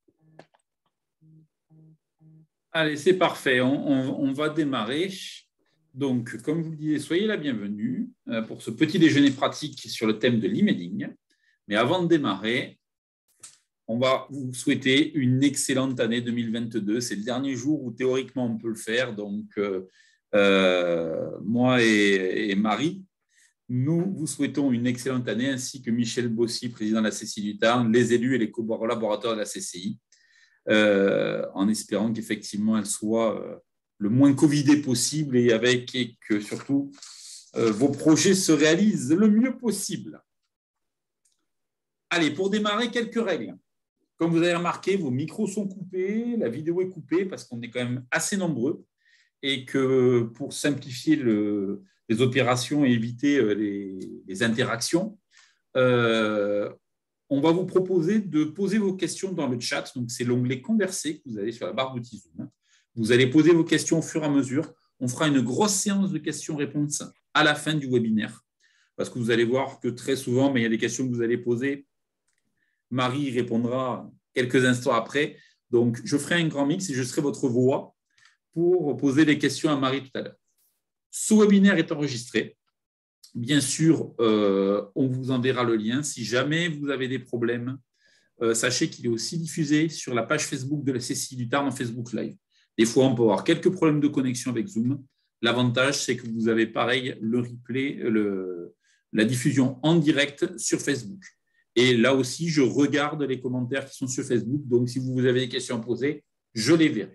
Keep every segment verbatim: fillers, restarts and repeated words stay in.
Allez, c'est parfait. On, on, on va démarrer. Donc, comme je vous le disais, soyez la bienvenue pour ce petit déjeuner pratique sur le thème de l'emailing. Mais avant de démarrer, on va vous souhaiter une excellente année deux mille vingt-deux. C'est le dernier jour où théoriquement on peut le faire. Donc, euh, euh, moi et, et Marie, nous vous souhaitons une excellente année, ainsi que Michel Bossy, président de la C C I du Tarn, les élus et les collaborateurs de la C C I, euh, en espérant qu'effectivement elle soit euh, le moins covidée possible et avec et que surtout euh, vos projets se réalisent le mieux possible. Allez, pour démarrer, quelques règles. Comme vous avez remarqué, vos micros sont coupés, la vidéo est coupée parce qu'on est quand même assez nombreux et que pour simplifier le, les opérations et éviter les, les interactions, euh, on va vous proposer de poser vos questions dans le chat. Donc, c'est l'onglet « Converser » que vous avez sur la barre d'outils Zoom. Vous allez poser vos questions au fur et à mesure. On fera une grosse séance de questions-réponses à la fin du webinaire parce que vous allez voir que très souvent, mais il y a des questions que vous allez poser. Marie répondra quelques instants après. Donc, je ferai un grand mix et je serai votre voix pour poser les questions à Marie tout à l'heure. Ce webinaire est enregistré. Bien sûr, euh, on vous enverra le lien. Si jamais vous avez des problèmes, euh, sachez qu'il est aussi diffusé sur la page Facebook de la C C I du Tarn en Facebook Live. Des fois, on peut avoir quelques problèmes de connexion avec Zoom. L'avantage, c'est que vous avez pareil le replay, le, la diffusion en direct sur Facebook. Et là aussi, je regarde les commentaires qui sont sur Facebook. Donc, si vous avez des questions à poser, je les verrai.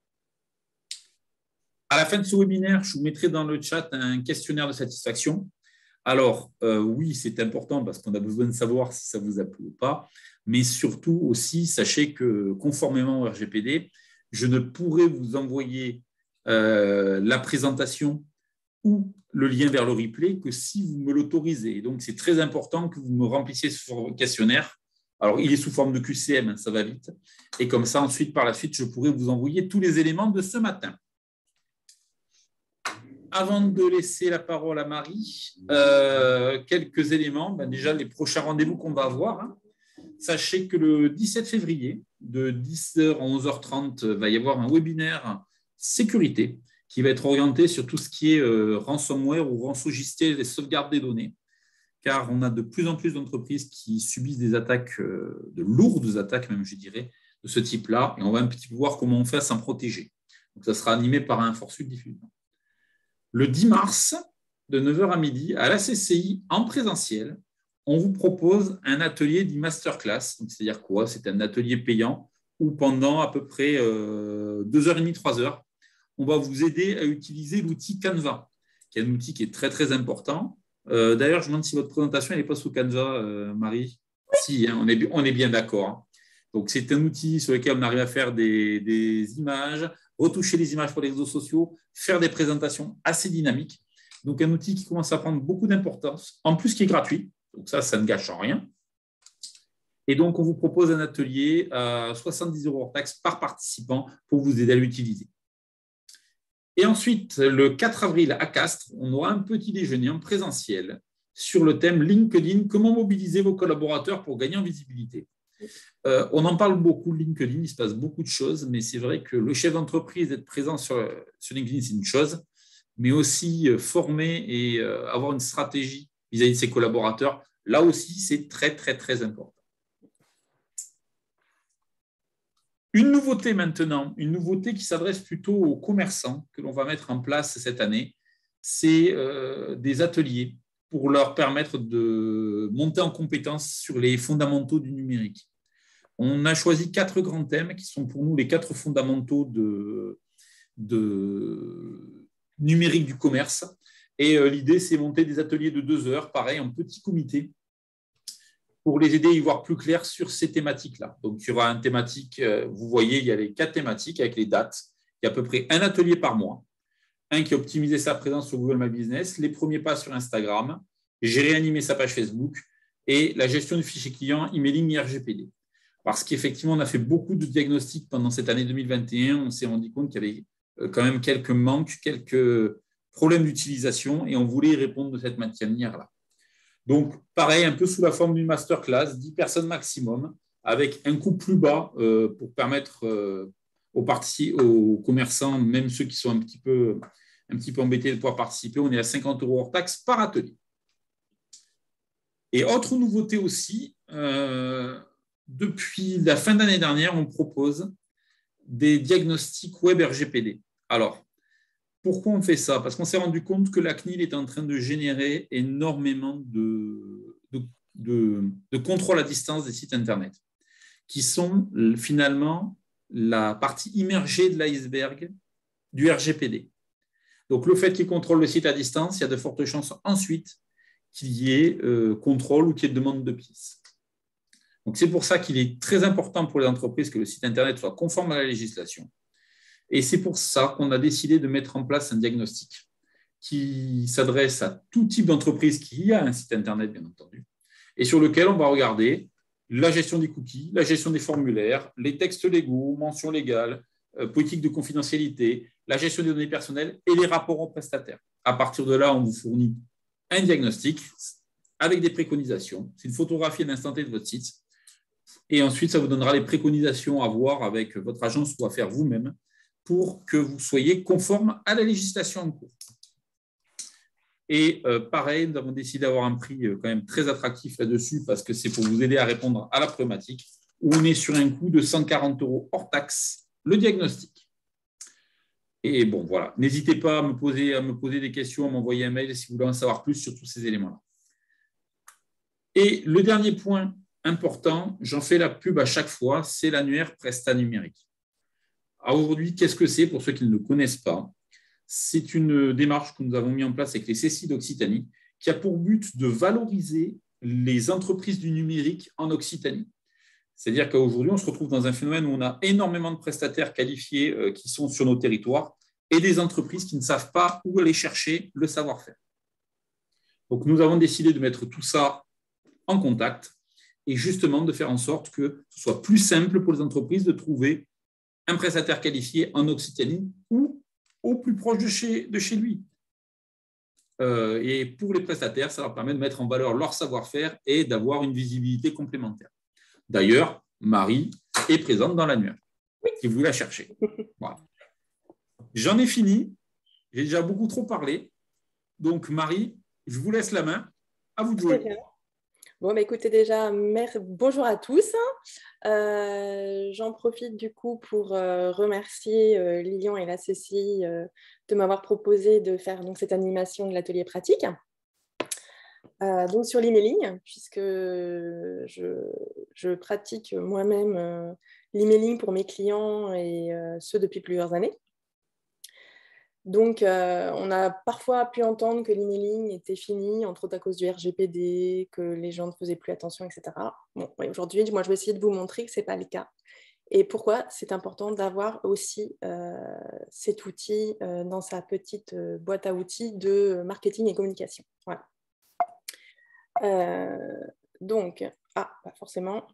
À la fin de ce webinaire, je vous mettrai dans le chat un questionnaire de satisfaction. Alors, euh, oui, c'est important parce qu'on a besoin de savoir si ça vous a plu ou pas. Mais surtout aussi, sachez que conformément au R G P D, je ne pourrai vous envoyer euh, la présentation ou le lien vers le replay que si vous me l'autorisez. Donc, c'est très important que vous me remplissiez ce questionnaire. Alors, il est sous forme de Q C M, ça va vite. Et comme ça, ensuite, par la suite, je pourrai vous envoyer tous les éléments de ce matin. Avant de laisser la parole à Marie, euh, quelques éléments. Ben déjà, les prochains rendez-vous qu'on va avoir. Hein. Sachez que le dix-sept février, de dix heures à onze heures trente, va y avoir un webinaire sécurité qui va être orienté sur tout ce qui est euh, ransomware ou rançongiciel, les sauvegardes des données, car on a de plus en plus d'entreprises qui subissent des attaques, euh, de lourdes attaques même, je dirais, de ce type-là, et on va un petit peu voir comment on fait à s'en protéger. Donc, ça sera animé par un Force-Sud diffuseur. Le dix mars, de neuf heures à midi, à la C C I, en présentiel, on vous propose un atelier dit masterclass. C'est-à-dire quoi? C'est un atelier payant où pendant à peu près euh, deux heures trente, trois heures, on va vous aider à utiliser l'outil Canva, qui est un outil qui est très, très important. Euh, D'ailleurs, je me demande si votre présentation n'est pas sous Canva, euh, Marie. Si, hein, on, est, on est bien d'accord. Hein. Donc, c'est un outil sur lequel on arrive à faire des, des images, retoucher les images pour les réseaux sociaux, faire des présentations assez dynamiques. Donc, un outil qui commence à prendre beaucoup d'importance, en plus qui est gratuit. Donc, ça, ça ne gâche rien. Et donc, on vous propose un atelier à soixante-dix euros hors taxe par participant pour vous aider à l'utiliser. Et ensuite, le quatre avril à Castres, on aura un petit déjeuner en présentiel sur le thème LinkedIn, comment mobiliser vos collaborateurs pour gagner en visibilité. Euh, on en parle beaucoup de LinkedIn, il se passe beaucoup de choses, mais c'est vrai que le chef d'entreprise, être présent sur, sur LinkedIn, c'est une chose, mais aussi euh, former et euh, avoir une stratégie vis-à-vis de ses collaborateurs, là aussi, c'est très, très, très important. Une nouveauté maintenant, une nouveauté qui s'adresse plutôt aux commerçants que l'on va mettre en place cette année, c'est euh, des ateliers pour leur permettre de monter en compétence sur les fondamentaux du numérique. On a choisi quatre grands thèmes qui sont pour nous les quatre fondamentaux de, de numérique du commerce. Et euh, l'idée, c'est monter des ateliers de deux heures, pareil, en petit comité, pour les aider à y voir plus clair sur ces thématiques-là. Donc, il y aura une thématique, euh, vous voyez, il y a les quatre thématiques avec les dates. Il y a à peu près un atelier par mois. Un qui a optimisé sa présence sur Google My Business, les premiers pas sur Instagram, gérer animer sa page Facebook et la gestion du fichier client, emailing et R G P D. Parce qu'effectivement, on a fait beaucoup de diagnostics pendant cette année deux mille vingt et un. On s'est rendu compte qu'il y avait quand même quelques manques, quelques problèmes d'utilisation et on voulait y répondre de cette manière-là. Donc, pareil, un peu sous la forme d'une masterclass, dix personnes maximum, avec un coût plus bas euh, pour permettre euh, aux, parties, aux commerçants, même ceux qui sont un petit peu, un petit peu embêtés de pouvoir participer. On est à cinquante euros hors taxe par atelier. Et autre nouveauté aussi, euh, depuis la fin d'année dernière, on propose des diagnostics web R G P D. Alors, pourquoi on fait ça? Parce qu'on s'est rendu compte que la C N I L est en train de générer énormément de, de, de, de contrôle à distance des sites Internet, qui sont finalement la partie immergée de l'iceberg du R G P D. Donc, le fait qu'ils contrôlent le site à distance, il y a de fortes chances ensuite qu'il y ait euh, contrôle ou qu'il y ait demande de pièces. Donc, c'est pour ça qu'il est très important pour les entreprises que le site Internet soit conforme à la législation. Et c'est pour ça qu'on a décidé de mettre en place un diagnostic qui s'adresse à tout type d'entreprise qui a un site Internet, bien entendu, et sur lequel on va regarder la gestion des cookies, la gestion des formulaires, les textes légaux, mentions légales, euh, politique de confidentialité, la gestion des données personnelles et les rapports aux prestataires. À partir de là, on vous fournit un diagnostic avec des préconisations. C'est une photographie à l'instant T de votre site. Et ensuite, ça vous donnera les préconisations à voir avec votre agence ou à faire vous-même pour que vous soyez conforme à la législation en cours. Et euh, pareil, nous avons décidé d'avoir un prix euh, quand même très attractif là-dessus parce que c'est pour vous aider à répondre à la problématique où on est sur un coût de cent quarante euros hors taxe, le diagnostic. Et bon, voilà. N'hésitez pas à me poser, à me poser des questions, à m'envoyer un mail si vous voulez en savoir plus sur tous ces éléments-là. Et le dernier point important, j'en fais la pub à chaque fois, c'est l'annuaire Presta numérique. Aujourd'hui, qu'est-ce que c'est pour ceux qui ne le connaissent pas? C'est une démarche que nous avons mis en place avec les C C I d'Occitanie qui a pour but de valoriser les entreprises du numérique en Occitanie. C'est-à-dire qu'aujourd'hui, on se retrouve dans un phénomène où on a énormément de prestataires qualifiés euh, qui sont sur nos territoires et des entreprises qui ne savent pas où aller chercher le savoir-faire. Donc, nous avons décidé de mettre tout ça en contact et justement de faire en sorte que ce soit plus simple pour les entreprises de trouver un prestataire qualifié en Occitanie ou au plus proche de chez, de chez lui. Euh, et pour les prestataires, ça leur permet de mettre en valeur leur savoir-faire et d'avoir une visibilité complémentaire. D'ailleurs, Marie est présente dans l'annuaire, si vous voulez la chercher. Voilà. J'en ai fini. J'ai déjà beaucoup trop parlé. Donc, Marie, je vous laisse la main. À vous de jouer. Bon, bah, écoutez, déjà, merci. Bonjour à tous. Euh, J'en profite du coup pour euh, remercier euh, Lilian et la C C I euh, de m'avoir proposé de faire donc, cette animation de l'atelier pratique. Euh, donc sur l'emailing, puisque je, je pratique moi-même euh, l'emailing pour mes clients et euh, ceux depuis plusieurs années. Donc, euh, on a parfois pu entendre que l'emailing était fini, entre autres à cause du R G P D, que les gens ne faisaient plus attention, et cetera. Bon, ouais, aujourd'hui, moi, je vais essayer de vous montrer que ce n'est pas le cas. Et pourquoi c'est important d'avoir aussi euh, cet outil euh, dans sa petite euh, boîte à outils de marketing et communication. Voilà. Euh, donc, ah, pas forcément.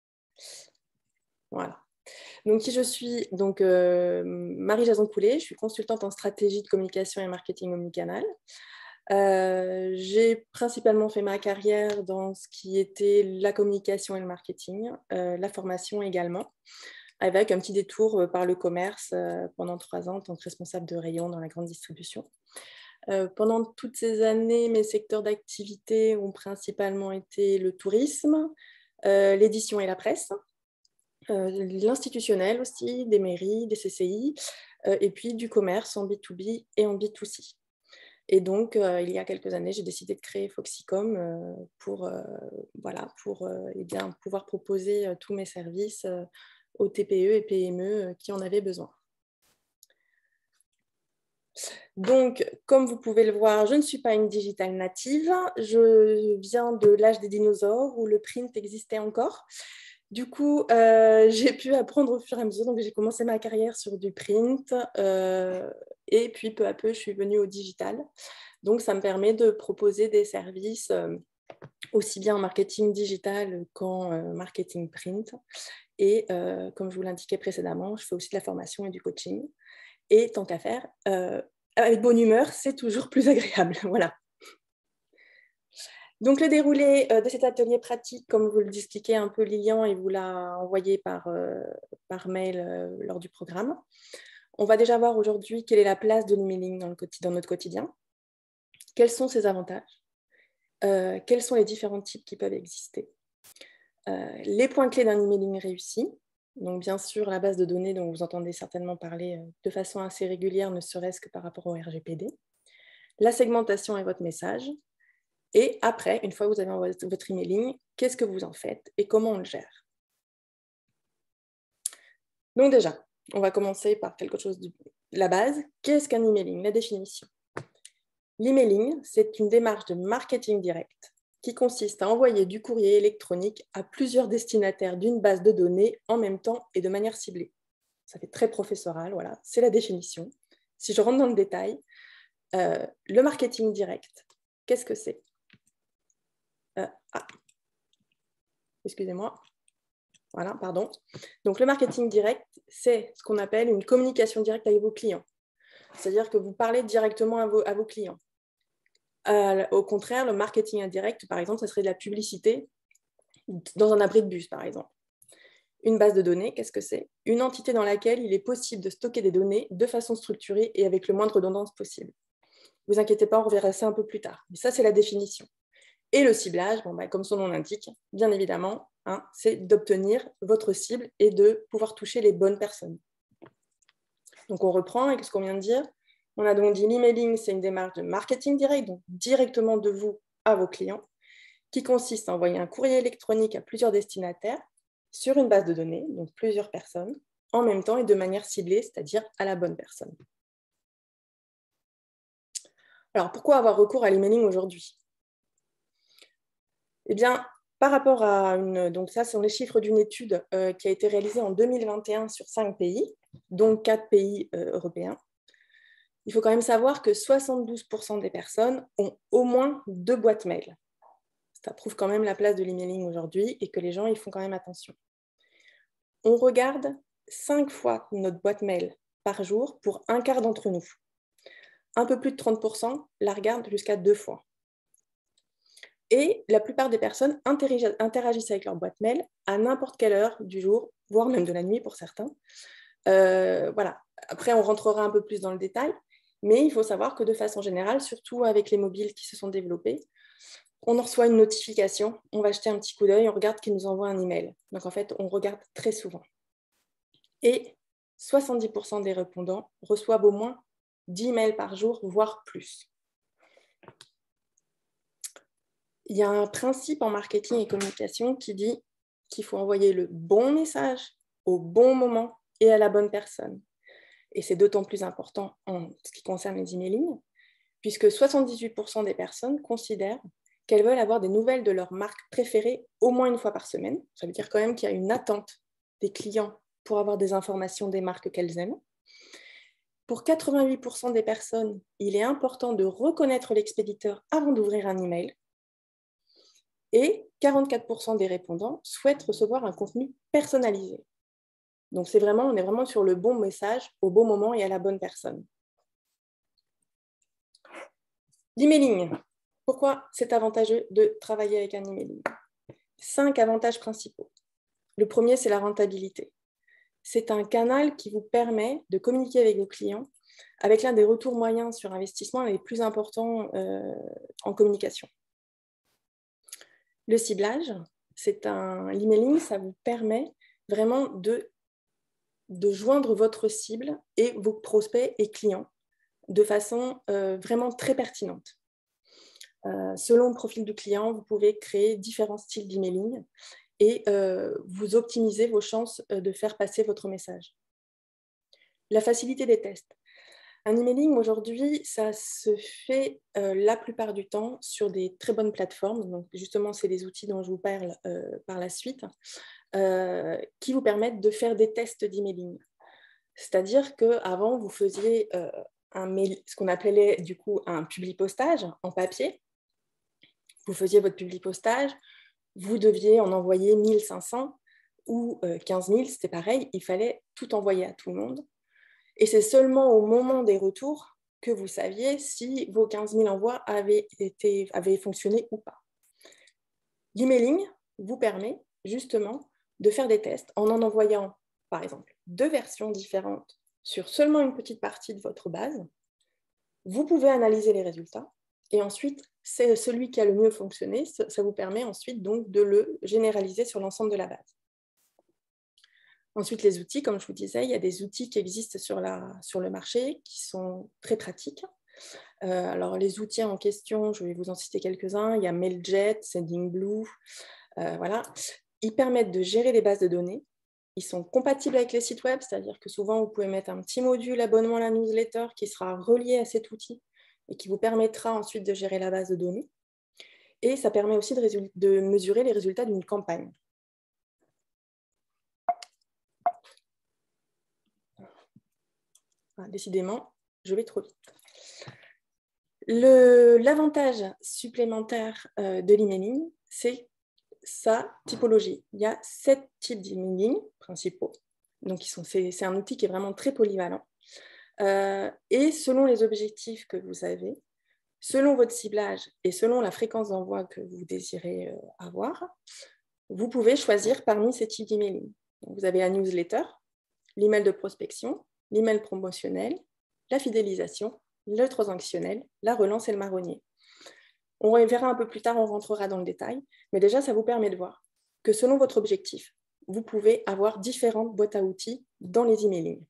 Voilà. Donc, qui je suis donc, euh, Marie Jason-Coulet, je suis consultante en stratégie de communication et marketing omnicanal. Euh, j'ai principalement fait ma carrière dans ce qui était la communication et le marketing, euh, la formation également, avec un petit détour par le commerce euh, pendant trois ans en tant que responsable de rayon dans la grande distribution. Euh, pendant toutes ces années, mes secteurs d'activité ont principalement été le tourisme, euh, l'édition et la presse, euh, l'institutionnel aussi, des mairies, des C C I, euh, et puis du commerce en B deux B et en B deux C. Et donc, euh, il y a quelques années, j'ai décidé de créer Foxycom euh, pour, euh, voilà, pour euh, eh bien, pouvoir proposer euh, tous mes services euh, aux T P E et P M E euh, qui en avaient besoin. Donc, comme vous pouvez le voir, je ne suis pas une digital native. Je viens de l'âge des dinosaures où le print existait encore. Du coup, euh, j'ai pu apprendre au fur et à mesure. Donc, j'ai commencé ma carrière sur du print euh, et puis peu à peu, je suis venue au digital. Donc, ça me permet de proposer des services euh, aussi bien en marketing digital qu'en euh, marketing print. Et euh, comme je vous l'indiquais précédemment, je fais aussi de la formation et du coaching. Et tant qu'à faire, euh, avec bonne humeur, c'est toujours plus agréable. Voilà. Donc, le déroulé de cet atelier pratique, comme vous l'expliquez un peu Lilian et vous l'a envoyé par, euh, par mail euh, lors du programme. On va déjà voir aujourd'hui quelle est la place de l'emailing dans, dans notre quotidien. Quels sont ses avantages? euh, Quels sont les différents types qui peuvent exister? euh, Les points clés d'un emailing réussi. Donc, bien sûr, la base de données dont vous entendez certainement parler euh, de façon assez régulière, ne serait-ce que par rapport au R G P D. La segmentation et votre message. Et après, une fois que vous avez envoyé votre emailing, qu'est-ce que vous en faites et comment on le gère? Donc déjà, on va commencer par quelque chose de la base. Qu'est-ce qu'un emailing? La définition. L'emailing, c'est une démarche de marketing direct qui consiste à envoyer du courrier électronique à plusieurs destinataires d'une base de données en même temps et de manière ciblée. Ça fait très professoral, voilà, c'est la définition. Si je rentre dans le détail, euh, le marketing direct, qu'est-ce que c'est? Euh, ah. Excusez-moi. Voilà, pardon. Donc, le marketing direct, c'est ce qu'on appelle une communication directe avec vos clients. C'est-à-dire que vous parlez directement à vos, à vos clients. Euh, au contraire, le marketing indirect, par exemple, ça serait de la publicité dans un abri de bus, par exemple. Une base de données, qu'est-ce que c'est? Une entité dans laquelle il est possible de stocker des données de façon structurée et avec le moins de redondance possible. Ne vous inquiétez pas, on reverra ça un peu plus tard. Mais ça, c'est la définition. Et le ciblage, bon, bah, comme son nom l'indique, bien évidemment, hein, c'est d'obtenir votre cible et de pouvoir toucher les bonnes personnes. Donc, on reprend avec ce qu'on vient de dire. On a donc dit l'emailing, c'est une démarche de marketing direct, donc directement de vous à vos clients, qui consiste à envoyer un courrier électronique à plusieurs destinataires sur une base de données, donc plusieurs personnes, en même temps et de manière ciblée, c'est-à-dire à la bonne personne. Alors, pourquoi avoir recours à l'emailing aujourd'hui? Eh bien, par rapport à une... Donc ça, ce sont les chiffres d'une étude euh, qui a été réalisée en deux mille vingt et un sur cinq pays, dont quatre pays euh, européens. Il faut quand même savoir que soixante-douze pour cent des personnes ont au moins deux boîtes mail. Ça prouve quand même la place de l'emailing aujourd'hui et que les gens y font quand même attention. On regarde cinq fois notre boîte mail par jour pour un quart d'entre nous. Un peu plus de trente pour cent la regardent jusqu'à deux fois. Et la plupart des personnes interagissent avec leur boîte mail à n'importe quelle heure du jour, voire même de la nuit pour certains. Euh, voilà. Après, on rentrera un peu plus dans le détail, mais il faut savoir que de façon générale, surtout avec les mobiles qui se sont développés, on en reçoit une notification, on va jeter un petit coup d'œil, on regarde qui nous envoie un email. Donc en fait, on regarde très souvent. Et soixante-dix pour cent des répondants reçoivent au moins dix mails par jour, voire plus. Il y a un principe en marketing et communication qui dit qu'il faut envoyer le bon message au bon moment et à la bonne personne. Et c'est d'autant plus important en ce qui concerne les emailings, puisque soixante-dix-huit pour cent des personnes considèrent qu'elles veulent avoir des nouvelles de leur marque préférée au moins une fois par semaine. Ça veut dire quand même qu'il y a une attente des clients pour avoir des informations des marques qu'elles aiment. Pour quatre-vingt-huit pour cent des personnes, il est important de reconnaître l'expéditeur avant d'ouvrir un email. Et quarante-quatre pour cent des répondants souhaitent recevoir un contenu personnalisé. Donc, c'est vraiment, on est vraiment sur le bon message au bon moment et à la bonne personne. L'emailing. Pourquoi c'est avantageux de travailler avec un emailing? Cinq avantages principaux. Le premier, c'est la rentabilité. C'est un canal qui vous permet de communiquer avec vos clients avec l'un des retours moyens sur investissement les plus importants euh, en communication. Le ciblage, c'est un... l'emailing, ça vous permet vraiment de, de joindre votre cible et vos prospects et clients de façon euh, vraiment très pertinente. Euh, selon le profil du client, vous pouvez créer différents styles d'emailing et euh, vous optimisez vos chances de faire passer votre message. La facilité des tests. Un emailing, aujourd'hui, ça se fait euh, la plupart du temps sur des très bonnes plateformes. Donc, justement, c'est les outils dont je vous parle euh, par la suite, euh, qui vous permettent de faire des tests d'emailing. C'est-à-dire qu'avant, vous faisiez euh, un mail, ce qu'on appelait du coup un publipostage en papier. Vous faisiez votre publipostage, vous deviez en envoyer mille cinq cents ou euh, quinze mille, c'était pareil, il fallait tout envoyer à tout le monde. Et c'est seulement au moment des retours que vous saviez si vos quinze mille envois avaient, été, avaient fonctionné ou pas. L'emailing vous permet justement de faire des tests en en envoyant, par exemple, deux versions différentes sur seulement une petite partie de votre base. Vous pouvez analyser les résultats et ensuite, c'est celui qui a le mieux fonctionné, ça vous permet ensuite donc de le généraliser sur l'ensemble de la base. Ensuite, les outils, comme je vous disais, il y a des outils qui existent sur, la, sur le marché qui sont très pratiques. Euh, alors, les outils en question, je vais vous en citer quelques-uns. Il y a Mailjet, Sendinblue, euh, voilà. Ils permettent de gérer les bases de données. Ils sont compatibles avec les sites web, c'est-à-dire que souvent, vous pouvez mettre un petit module abonnement à la newsletter qui sera relié à cet outil et qui vous permettra ensuite de gérer la base de données. Et ça permet aussi de, de mesurer les résultats d'une campagne. Ah, décidément, je vais trop vite. L'avantage supplémentaire euh, de l'emailing, c'est sa typologie. Il y a sept types d'emailing principaux. Donc, c'est un outil qui est vraiment très polyvalent. Euh, et selon les objectifs que vous avez, selon votre ciblage et selon la fréquence d'envoi que vous désirez euh, avoir, vous pouvez choisir parmi ces types d'emailing. Vous avez la newsletter, l'email de prospection, l'email promotionnel, la fidélisation, le transactionnel, la relance et le marronnier. On verra un peu plus tard, on rentrera dans le détail, mais déjà, ça vous permet de voir que selon votre objectif, vous pouvez avoir différentes boîtes à outils dans les emailing.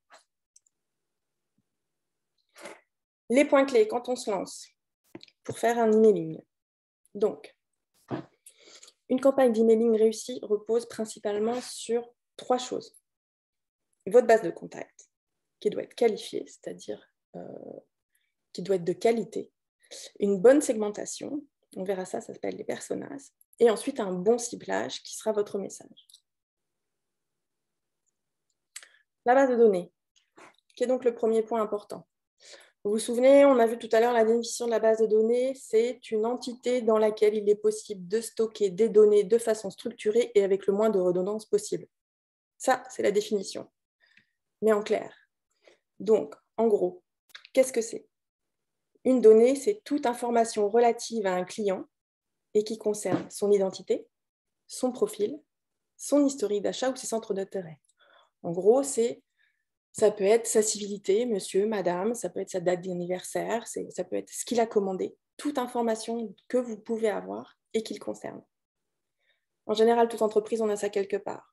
Les points clés quand on se lance pour faire un emailing. Donc, une campagne d'emailing réussie repose principalement sur trois choses. Votre base de contact, qui doit être qualifiée, c'est-à-dire euh, qui doit être de qualité, une bonne segmentation, on verra ça, ça s'appelle les personas, et ensuite un bon ciblage qui sera votre message. La base de données, qui est donc le premier point important. Vous vous souvenez, on a vu tout à l'heure la définition de la base de données, c'est une entité dans laquelle il est possible de stocker des données de façon structurée et avec le moins de redondance possible. Ça, c'est la définition. Mais en clair. Donc, en gros, qu'est-ce que c'est? Une donnée, c'est toute information relative à un client et qui concerne son identité, son profil, son historique d'achat ou ses centres d'intérêt. En gros, c'est, ça peut être sa civilité, monsieur, madame, ça peut être sa date d'anniversaire, ça peut être ce qu'il a commandé, toute information que vous pouvez avoir et qui le concerne. En général, toute entreprise, on a ça quelque part.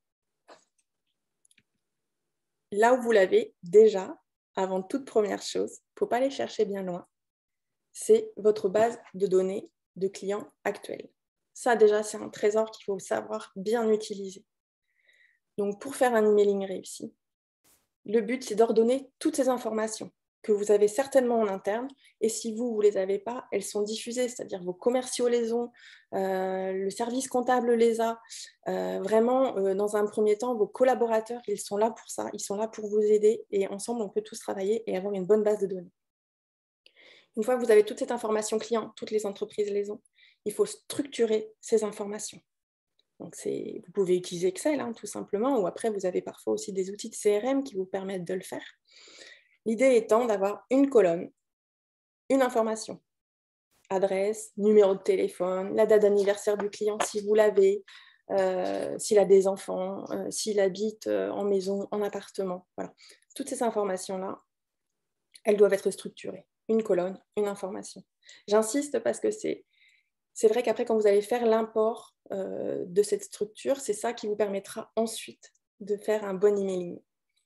Là où vous l'avez, déjà, avant toute première chose, il ne faut pas aller chercher bien loin, c'est votre base de données de clients actuels. Ça, déjà, c'est un trésor qu'il faut savoir bien utiliser. Donc, pour faire un emailing réussi, le but, c'est d'ordonner toutes ces informations que vous avez certainement en interne. Et si vous, vous ne les avez pas, elles sont diffusées, c'est-à-dire vos commerciaux les ont, euh, le service comptable les a. Euh, vraiment, euh, dans un premier temps, vos collaborateurs, ils sont là pour ça, ils sont là pour vous aider. Et ensemble, on peut tous travailler et avoir une bonne base de données. Une fois que vous avez toute cette information client, toutes les entreprises les ont, il faut structurer ces informations. Donc, vous pouvez utiliser Excel, hein, tout simplement, ou après, vous avez parfois aussi des outils de C R M qui vous permettent de le faire. L'idée étant d'avoir une colonne, une information, adresse, numéro de téléphone, la date d'anniversaire du client si vous l'avez, euh, s'il a des enfants, euh, s'il habite euh, en maison, en appartement. Voilà. Toutes ces informations-là, elles doivent être structurées. Une colonne, une information. J'insiste parce que c'est C'est vrai qu'après, quand vous allez faire l'import euh, de cette structure, c'est ça qui vous permettra ensuite de faire un bon emailing.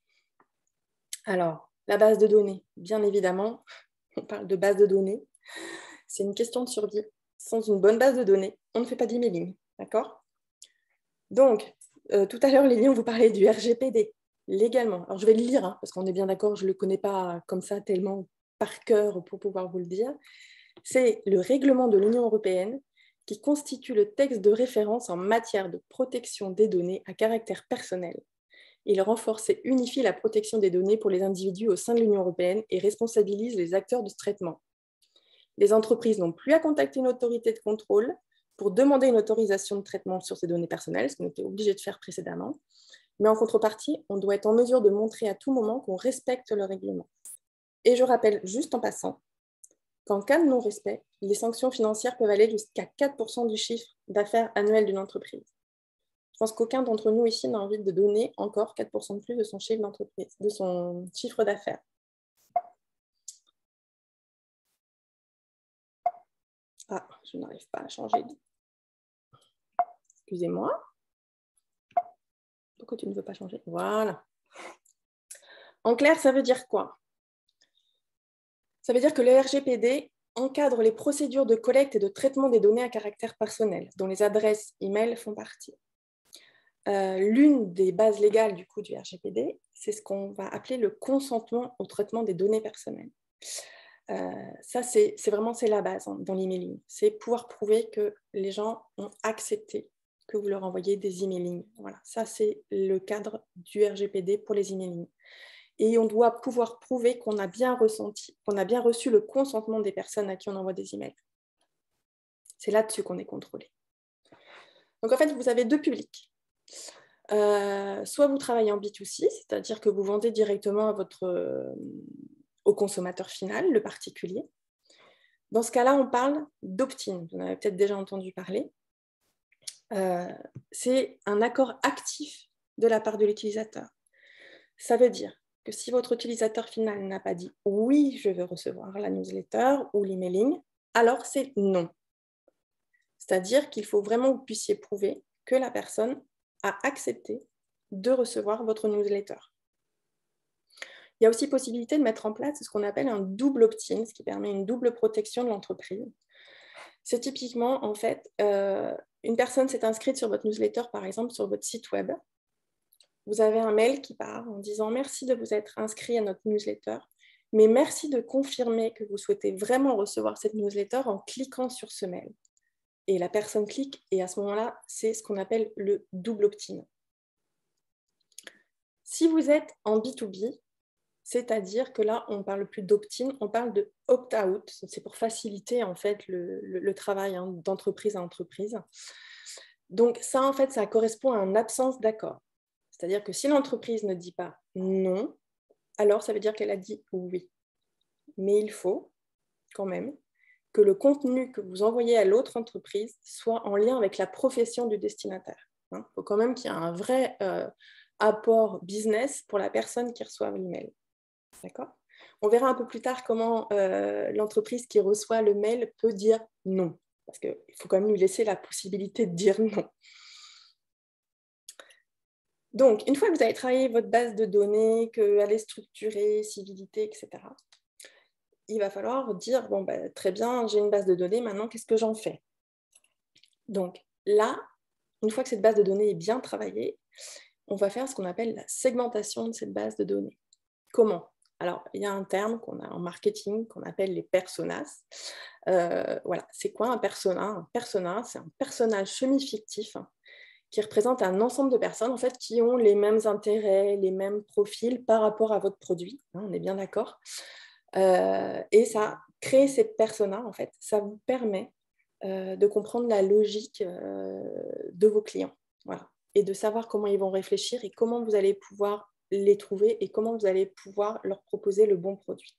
Alors, la base de données, bien évidemment, on parle de base de données. C'est une question de survie. Sans une bonne base de données, on ne fait pas d'emailing, d'accord? Donc, euh, tout à l'heure, Lélie, on vous parlait du R G P D, légalement. Alors, je vais le lire, hein, parce qu'on est bien d'accord, je ne le connais pas comme ça tellement par cœur pour pouvoir vous le dire. C'est le règlement de l'Union européenne qui constitue le texte de référence en matière de protection des données à caractère personnel. Il renforce et unifie la protection des données pour les individus au sein de l'Union européenne et responsabilise les acteurs de ce traitement. Les entreprises n'ont plus à contacter une autorité de contrôle pour demander une autorisation de traitement sur ces données personnelles, ce qu'on était obligé de faire précédemment. Mais en contrepartie, on doit être en mesure de montrer à tout moment qu'on respecte le règlement. Et je rappelle juste en passant qu'en cas de non-respect, les sanctions financières peuvent aller jusqu'à quatre pour cent du chiffre d'affaires annuel d'une entreprise. Je pense qu'aucun d'entre nous ici n'a envie de donner encore quatre pour cent de plus de son chiffre d'entreprise, de son chiffre d'affaires. Ah, je n'arrive pas à changer. Excusez-moi. Pourquoi tu ne veux pas changer? Voilà. En clair, ça veut dire quoi? Ça veut dire que le R G P D encadre les procédures de collecte et de traitement des données à caractère personnel, dont les adresses e-mail font partie. Euh, L'une des bases légales du coup du R G P D, c'est ce qu'on va appeler le consentement au traitement des données personnelles. Euh, ça, c'est vraiment la base hein, dans l'emailing. C'est pouvoir prouver que les gens ont accepté que vous leur envoyez des emailing. Voilà, ça, c'est le cadre du R G P D pour les emailing. Et on doit pouvoir prouver qu'on a bien ressenti, qu'on a bien reçu le consentement des personnes à qui on envoie des emails. C'est là-dessus qu'on est contrôlé. Donc, en fait, vous avez deux publics. Euh, soit vous travaillez en B deux C, c'est-à-dire que vous vendez directement à votre, euh, au consommateur final, le particulier. Dans ce cas-là, on parle d'opt-in. Vous en avez peut-être déjà entendu parler. Euh, c'est un accord actif de la part de l'utilisateur. Ça veut dire que si votre utilisateur final n'a pas dit « oui, je veux recevoir la newsletter ou l'emailing », alors c'est « non ». C'est-à-dire qu'il faut vraiment que vous puissiez prouver que la personne a accepté de recevoir votre newsletter. Il y a aussi possibilité de mettre en place ce qu'on appelle un double opt-in, ce qui permet une double protection de l'entreprise. C'est typiquement, en fait, euh, une personne s'est inscrite sur votre newsletter, par exemple, sur votre site web. Vous avez un mail qui part en disant « Merci de vous être inscrit à notre newsletter, mais merci de confirmer que vous souhaitez vraiment recevoir cette newsletter en cliquant sur ce mail. » Et la personne clique, et à ce moment-là, c'est ce qu'on appelle le double opt-in. Si vous êtes en B deux B, c'est-à-dire que là, on ne parle plus d'opt-in, on parle de opt-out. C'est pour faciliter en fait, le, le, le travail hein, d'entreprise à entreprise. Donc ça, en fait, ça correspond à une absence d'accord. C'est-à-dire que si l'entreprise ne dit pas non, alors ça veut dire qu'elle a dit oui. Mais il faut quand même que le contenu que vous envoyez à l'autre entreprise soit en lien avec la profession du destinataire. Il faut quand même qu'il y ait un vrai euh, apport business pour la personne qui reçoit l'email. D'accord ? On verra un peu plus tard comment euh, l'entreprise qui reçoit le mail peut dire non. Parce qu'il faut quand même lui laisser la possibilité de dire non. Donc, une fois que vous avez travaillé votre base de données, qu'elle est structurée, civilité, et cetera, il va falloir dire, bon, ben, très bien, j'ai une base de données, maintenant, qu'est-ce que j'en fais? Donc là, une fois que cette base de données est bien travaillée, on va faire ce qu'on appelle la segmentation de cette base de données. Comment? Alors, il y a un terme qu'on a en marketing qu'on appelle les personas. Euh, voilà, c'est quoi un persona? Un persona, c'est un personnage semi-fictif hein, qui représente un ensemble de personnes en fait, qui ont les mêmes intérêts, les mêmes profils par rapport à votre produit. Hein, on est bien d'accord. Euh, et ça, créer ces personas, en fait, ça vous permet euh, de comprendre la logique euh, de vos clients. Voilà. Et de savoir comment ils vont réfléchir et comment vous allez pouvoir les trouver et comment vous allez pouvoir leur proposer le bon produit.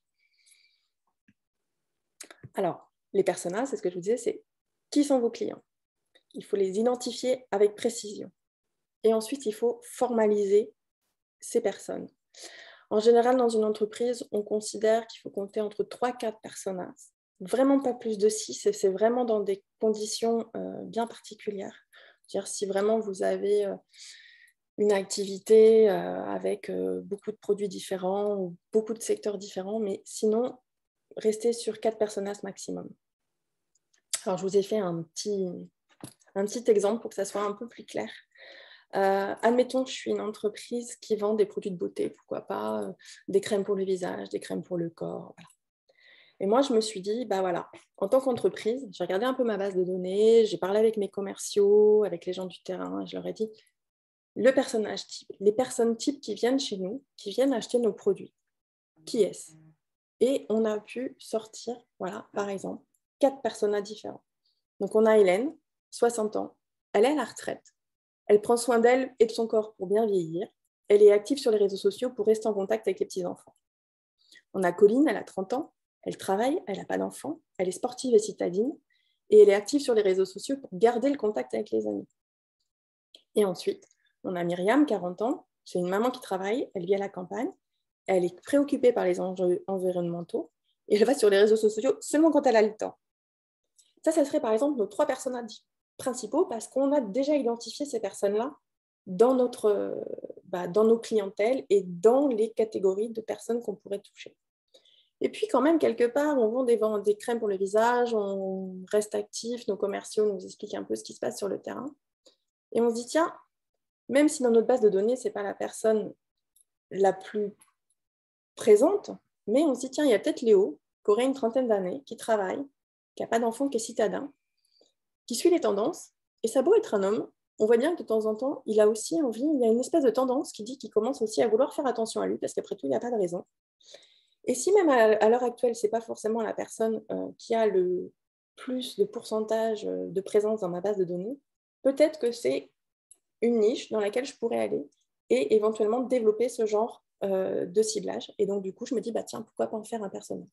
Alors, les personas, c'est ce que je vous disais, c'est qui sont vos clients? Il faut les identifier avec précision. Et ensuite, il faut formaliser ces personnes. En général, dans une entreprise, on considère qu'il faut compter entre trois à quatre personas. Vraiment pas plus de six, c'est vraiment dans des conditions euh, bien particulières. C'est-à-dire si vraiment vous avez euh, une activité euh, avec euh, beaucoup de produits différents ou beaucoup de secteurs différents, mais sinon, restez sur quatre personas maximum. Alors, je vous ai fait un petit, un petit exemple pour que ça soit un peu plus clair. Euh, admettons que je suis une entreprise qui vend des produits de beauté, pourquoi pas, euh, des crèmes pour le visage, des crèmes pour le corps. Voilà. Et moi, je me suis dit, bah voilà, en tant qu'entreprise, j'ai regardé un peu ma base de données, j'ai parlé avec mes commerciaux, avec les gens du terrain, et je leur ai dit, le personnage type, les personnes types qui viennent chez nous, qui viennent acheter nos produits, qui est-ce? Et on a pu sortir, voilà, par exemple, quatre personnages différents. Donc, on a Hélène, soixante ans, elle est à la retraite. Elle prend soin d'elle et de son corps pour bien vieillir. Elle est active sur les réseaux sociaux pour rester en contact avec les petits-enfants. On a Colline, elle a trente ans. Elle travaille, elle n'a pas d'enfant. Elle est sportive et citadine. et elle est active sur les réseaux sociaux pour garder le contact avec les amis. Et ensuite, on a Myriam, quarante ans, c'est une maman qui travaille, elle vit à la campagne, elle est préoccupée par les enjeux environnementaux et elle va sur les réseaux sociaux seulement quand elle a le temps. Ça, ça serait par exemple nos trois personnages principaux parce qu'on a déjà identifié ces personnes-là dans, notre, bah, dans nos clientèles et dans les catégories de personnes qu'on pourrait toucher. Et puis quand même, quelque part, on vend des, des crèmes pour le visage, on reste actif, nos commerciaux nous expliquent un peu ce qui se passe sur le terrain. Et on se dit, tiens, même si dans notre base de données, ce n'est pas la personne la plus présente, mais on se dit, tiens, il y a peut-être Léo, qui aurait une trentaine d'années, qui travaille, qui n'a pas d'enfant, qui est citadin, qui suit les tendances, et ça a beau être un homme, on voit bien que de temps en temps, il a aussi envie, il y a une espèce de tendance qui dit qu'il commence aussi à vouloir faire attention à lui, parce qu'après tout, il n'y a pas de raison. Et si même à l'heure actuelle, ce n'est pas forcément la personne euh, qui a le plus de pourcentage de présence dans ma base de données, peut-être que c'est une niche dans laquelle je pourrais aller et éventuellement développer ce genre euh, de ciblage. Et donc, du coup, je me dis, bah, tiens, pourquoi pas en faire un persona?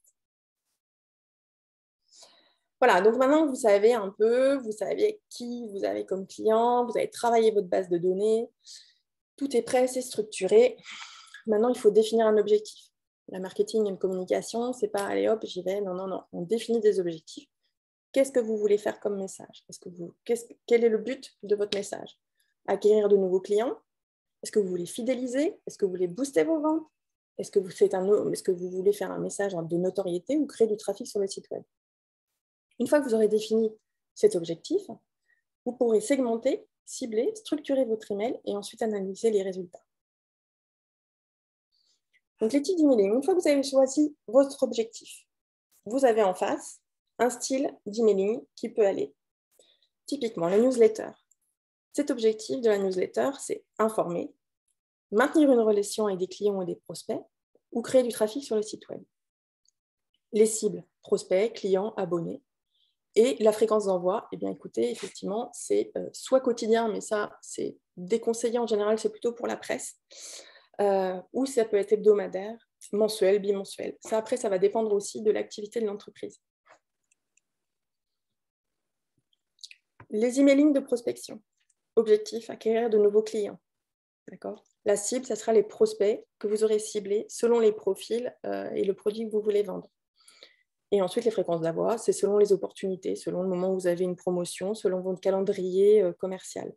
Voilà, donc maintenant, vous savez un peu, vous savez qui vous avez comme client, vous avez travaillé votre base de données, tout est prêt, c'est structuré. Maintenant, il faut définir un objectif. La marketing et la communication, c'est pas allez hop, j'y vais. Non, non, non. On définit des objectifs. Qu'est-ce que vous voulez faire comme message? Est-ce que vous, qu'est-ce, quel est le but de votre message? Acquérir de nouveaux clients? Est-ce que vous voulez fidéliser? Est-ce que vous voulez booster vos ventes? Est-ce que, vous faites un, est-ce que vous voulez faire un message de notoriété ou créer du trafic sur le site web? Une fois que vous aurez défini cet objectif, vous pourrez segmenter, cibler, structurer votre email et ensuite analyser les résultats. Donc, les types d'emailing, une fois que vous avez choisi votre objectif, vous avez en face un style d'emailing qui peut aller. Typiquement, la newsletter. Cet objectif de la newsletter, c'est informer, maintenir une relation avec des clients ou des prospects ou créer du trafic sur le site web. Les cibles, prospects, clients, abonnés. Et la fréquence d'envoi, eh bien, écoutez, effectivement, c'est euh, soit quotidien, mais ça, c'est déconseillé en général, c'est plutôt pour la presse, euh, ou ça peut être hebdomadaire, mensuel, bimensuel. Ça, après, ça va dépendre aussi de l'activité de l'entreprise. Les emailing de prospection. Objectif, acquérir de nouveaux clients. D'accord ? La cible, ça sera les prospects que vous aurez ciblés selon les profils euh, et le produit que vous voulez vendre. Et ensuite, les fréquences d'envoi, c'est selon les opportunités, selon le moment où vous avez une promotion, selon votre calendrier euh, commercial.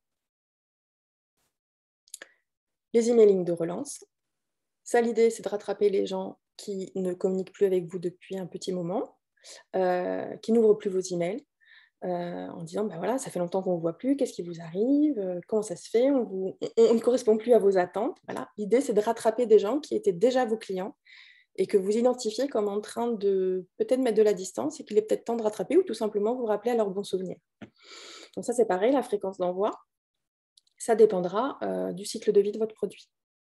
Les emailing de relance. Ça, l'idée, c'est de rattraper les gens qui ne communiquent plus avec vous depuis un petit moment, euh, qui n'ouvrent plus vos emails, euh, en disant, ben voilà, ça fait longtemps qu'on ne vous voit plus, qu'est-ce qui vous arrive, euh, comment ça se fait, on, vous, on, on ne correspond plus à vos attentes. Voilà. L'idée, c'est de rattraper des gens qui étaient déjà vos clients et que vous identifiez comme en train de peut-être mettre de la distance et qu'il est peut-être temps de rattraper ou tout simplement vous rappeler à leurs bons souvenirs. Donc ça, c'est pareil, la fréquence d'envoi, ça dépendra euh, du cycle de vie de votre produit.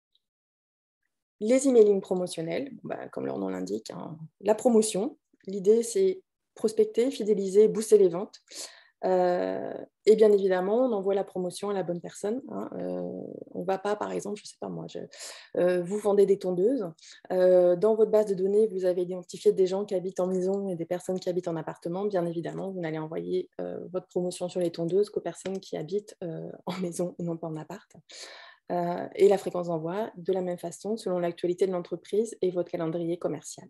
Les emailing promotionnels, bah, comme leur nom l'indique, hein, la promotion, l'idée c'est prospecter, fidéliser, booster les ventes. Euh, et bien évidemment, on envoie la promotion à la bonne personne. Hein. Euh, on ne va pas, par exemple, je ne sais pas moi, je, euh, vous vendez des tondeuses. Euh, dans votre base de données, vous avez identifié des gens qui habitent en maison et des personnes qui habitent en appartement. Bien évidemment, vous n'allez envoyer euh, votre promotion sur les tondeuses qu'aux personnes qui habitent euh, en maison et non pas en appart. Euh, et la fréquence d'envoi, de la même façon, selon l'actualité de l'entreprise et votre calendrier commercial.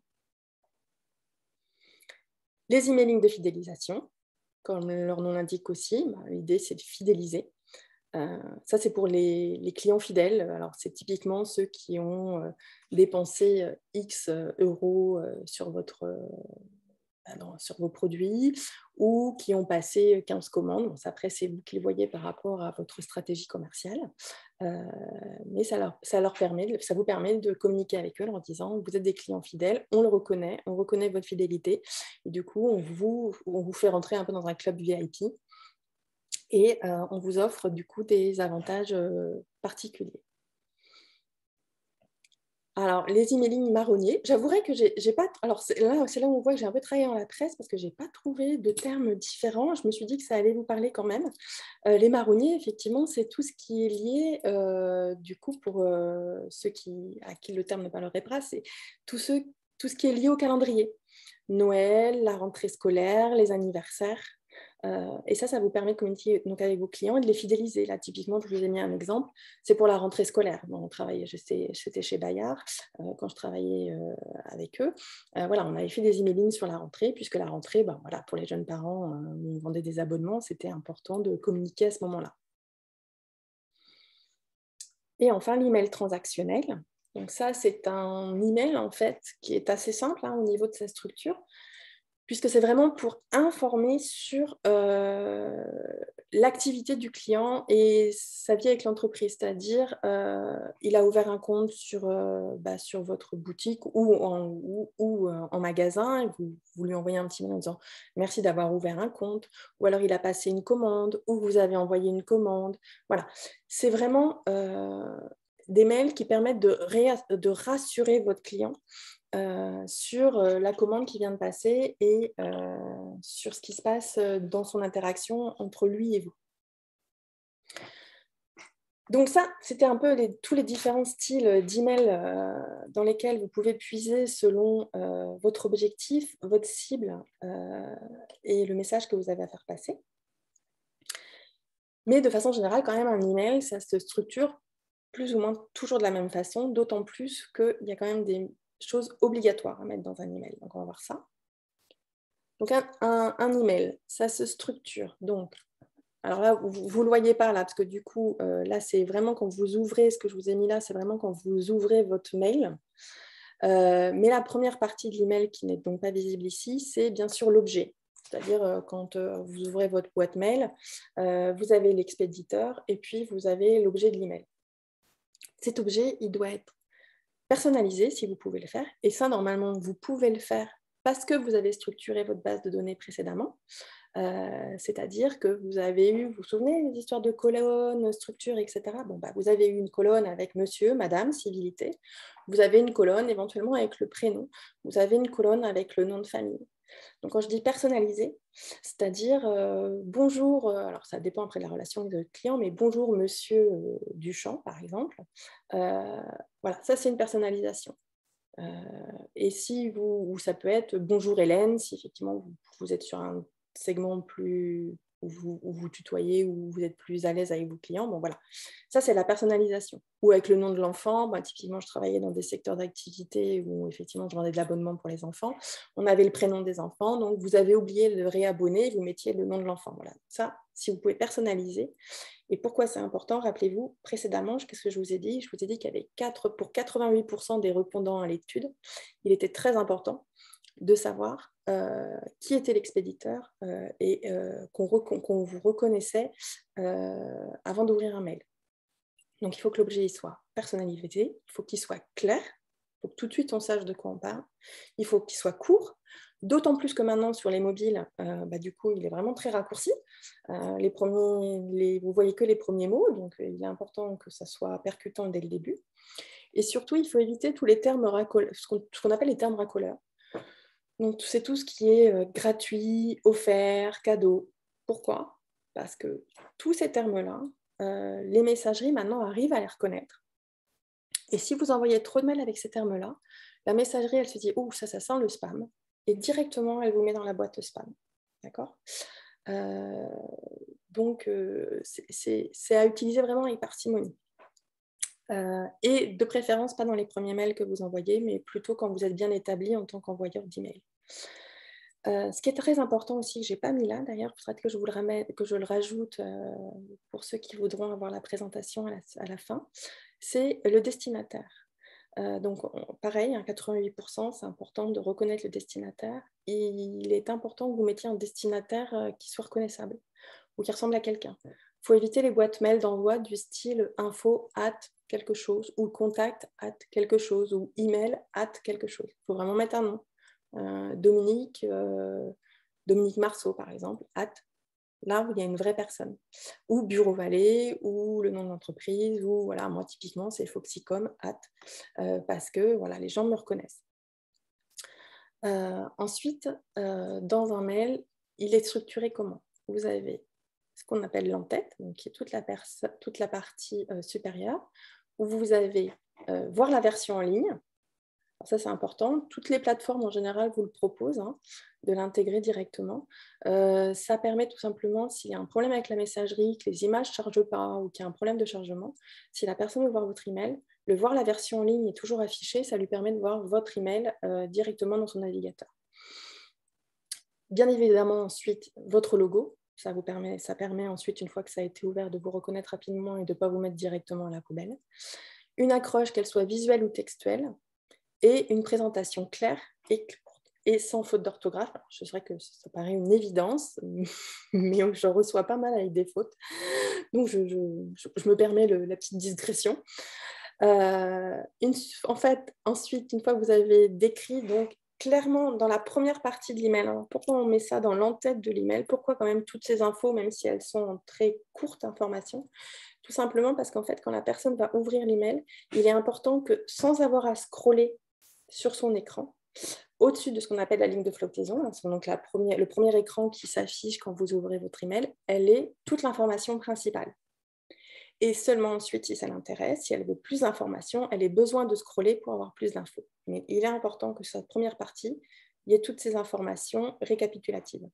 Les emailing de fidélisation, comme leur nom l'indique aussi, bah, l'idée c'est de fidéliser. Euh, ça c'est pour les, les clients fidèles. Alors c'est typiquement ceux qui ont euh, dépensé euh, X euh, euros euh, sur, votre, euh, non, sur vos produits ou qui ont passé quinze commandes. Bon, ça, après c'est vous qui les voyez par rapport à votre stratégie commerciale. Euh, mais ça, leur, ça, leur permet, ça vous permet de communiquer avec eux en disant vous êtes des clients fidèles, on le reconnaît, on reconnaît votre fidélité et du coup on vous, on vous fait rentrer un peu dans un club V I P et euh, on vous offre du coup des avantages euh, particuliers. Alors, les emailing marronniers, j'avouerai que j'ai, j'ai pas... Alors, c'est là, c'est là où on voit que j'ai un peu travaillé dans la presse parce que je n'ai pas trouvé de termes différents. Je me suis dit que ça allait vous parler quand même. Euh, les marronniers, effectivement, c'est tout ce qui est lié, euh, du coup, pour euh, ceux qui, à qui le terme ne parlerait pas, c'est tout ce, tout ce qui est lié au calendrier. Noël, la rentrée scolaire, les anniversaires. Euh, et ça, ça vous permet de communiquer donc, avec vos clients et de les fidéliser. Là, typiquement, je vous ai mis un exemple, c'est pour la rentrée scolaire. Bon, on travaillait, j'étais chez Bayard euh, quand je travaillais euh, avec eux. Euh, voilà, on avait fait des emailing sur la rentrée, puisque la rentrée, ben, voilà, pour les jeunes parents, euh, on vendait des abonnements, c'était important de communiquer à ce moment-là. Et enfin, l'email transactionnel. Donc ça, c'est un email en fait qui est assez simple hein, au niveau de sa structure, puisque c'est vraiment pour informer sur euh, l'activité du client et sa vie avec l'entreprise. C'est-à-dire, euh, il a ouvert un compte sur, euh, bah, sur votre boutique ou en, ou, ou, euh, en magasin, et vous, vous lui envoyez un petit mail en disant « Merci d'avoir ouvert un compte », ou alors il a passé une commande, ou vous avez envoyé une commande. Voilà, c'est vraiment euh, des mails qui permettent de, de rassurer votre client Euh, sur euh, la commande qui vient de passer et euh, sur ce qui se passe dans son interaction entre lui et vous. Donc ça, c'était un peu les, tous les différents styles d'email euh, dans lesquels vous pouvez puiser selon euh, votre objectif, votre cible euh, et le message que vous avez à faire passer. Mais de façon générale, quand même, un email, ça se structure plus ou moins toujours de la même façon, d'autant plus qu'il y a quand même des choses obligatoires à mettre dans un email. Donc, on va voir ça. Donc, un, un, un email, ça se structure. Donc, alors là, vous ne le voyez pas là, parce que du coup, euh, là, c'est vraiment quand vous ouvrez, ce que je vous ai mis là, c'est vraiment quand vous ouvrez votre mail. Euh, mais la première partie de l'email qui n'est donc pas visible ici, c'est bien sûr l'objet. C'est-à-dire euh, quand euh, vous ouvrez votre boîte mail, euh, vous avez l'expéditeur et puis vous avez l'objet de l'email. Cet objet, il doit être personnalisé si vous pouvez le faire. Et ça, normalement, vous pouvez le faire parce que vous avez structuré votre base de données précédemment. Euh, c'est-à-dire que vous avez eu, vous vous souvenez des histoires de colonnes, structures, et cetera. Bon, bah, vous avez eu une colonne avec monsieur, madame, civilité. Vous avez une colonne éventuellement avec le prénom. Vous avez une colonne avec le nom de famille. Donc, quand je dis personnalisé, c'est-à-dire euh, bonjour, euh, alors ça dépend après de la relation avec le client, mais bonjour monsieur euh, Duchamp, par exemple. Euh, voilà, ça c'est une personnalisation. Euh, et si vous, ou ça peut être bonjour Hélène, si effectivement vous, vous êtes sur un segment plus où vous, où vous tutoyez, où vous êtes plus à l'aise avec vos clients, bon voilà, ça c'est la personnalisation. Ou avec le nom de l'enfant, bah, typiquement je travaillais dans des secteurs d'activité où effectivement je vendais de l'abonnement pour les enfants, on avait le prénom des enfants, donc vous avez oublié de réabonner, vous mettiez le nom de l'enfant, voilà, ça si vous pouvez personnaliser. Et pourquoi c'est important? Rappelez-vous, précédemment, qu'est-ce que je vous ai dit? Je vous ai dit qu'il y avait quatre, pour quatre-vingt-huit pour cent des répondants à l'étude, il était très important de savoir euh, qui était l'expéditeur euh, et euh, qu'on qu'on vous reconnaissait euh, avant d'ouvrir un mail. Donc, il faut que l'objet soit personnalisé, il faut qu'il soit clair, il faut que tout de suite on sache de quoi on parle, il faut qu'il soit court, d'autant plus que maintenant sur les mobiles, euh, bah, du coup, il est vraiment très raccourci. Euh, les premiers, les, vous voyez que les premiers mots, donc euh, il est important que ça soit percutant dès le début. Et surtout, il faut éviter tous les termes racoleurs, ce qu'on qu'on appelle les termes racoleurs. Donc, c'est tout ce qui est euh, gratuit, offert, cadeau. Pourquoi? Parce que tous ces termes-là, euh, les messageries maintenant arrivent à les reconnaître. Et si vous envoyez trop de mails avec ces termes-là, la messagerie, elle se dit « Oh, ça, ça sent le spam ». Et directement, elle vous met dans la boîte spam. D'accord? euh, Donc, euh, c'est à utiliser vraiment avec parcimonie. Euh, et de préférence, pas dans les premiers mails que vous envoyez, mais plutôt quand vous êtes bien établi en tant qu'envoyeur d'email. Euh, ce qui est très important aussi, que je n'ai pas mis là, d'ailleurs, il faudrait que je, vous le ramène, que je le rajoute euh, pour ceux qui voudront avoir la présentation à la, à la fin, c'est le destinataire. Euh, donc, on, pareil, hein, quatre-vingt-huit pour cent, c'est important de reconnaître le destinataire. Et il est important que vous mettiez un destinataire euh, qui soit reconnaissable ou qui ressemble à quelqu'un. Il faut éviter les boîtes mail d'envoi du style info at quelque chose ou contact at quelque chose ou email at quelque chose. Il faut vraiment mettre un nom. Euh, Dominique, euh, Dominique Marceau, par exemple, at, là où il y a une vraie personne. Ou Bureau Vallée, ou le nom de l'entreprise, ou voilà, moi typiquement c'est Foxycom, at, euh, parce que voilà, les gens me reconnaissent. Euh, ensuite, euh, dans un mail, il est structuré comment? Vous avez ce qu'on appelle l'entête, donc qui est toute la, toute la partie euh, supérieure, où vous avez euh, voir la version en ligne. Alors ça, c'est important. Toutes les plateformes, en général, vous le proposent, hein, de l'intégrer directement. Euh, ça permet tout simplement, s'il y a un problème avec la messagerie, que les images ne chargent pas ou qu'il y a un problème de chargement, si la personne veut voir votre email, le voir la version en ligne est toujours affichée, ça lui permet de voir votre email euh, directement dans son navigateur. Bien évidemment, ensuite, votre logo. Ça, vous permet, ça permet ensuite, une fois que ça a été ouvert, de vous reconnaître rapidement et de ne pas vous mettre directement à la poubelle. Une accroche, qu'elle soit visuelle ou textuelle, et une présentation claire et, et sans faute d'orthographe. C'est vrai que ça paraît une évidence, mais je reçois pas mal avec des fautes. Donc, je, je, je me permets le, la petite digression. Euh, une, en fait, ensuite, une fois que vous avez décrit, donc, clairement, dans la première partie de l'email, hein, pourquoi on met ça dans l'entête de l'email? Pourquoi quand même toutes ces infos, même si elles sont en très courte information? Tout simplement parce qu'en fait, quand la personne va ouvrir l'email, il est important que, sans avoir à scroller sur son écran, au-dessus de ce qu'on appelle la ligne de flottaison, hein, donc la première, le premier écran qui s'affiche quand vous ouvrez votre email, elle est toute l'information principale. Et seulement ensuite, si ça l'intéresse, si elle veut plus d'informations, elle a besoin de scroller pour avoir plus d'infos. Mais il est important que sur cette première partie, il y ait toutes ces informations récapitulatives.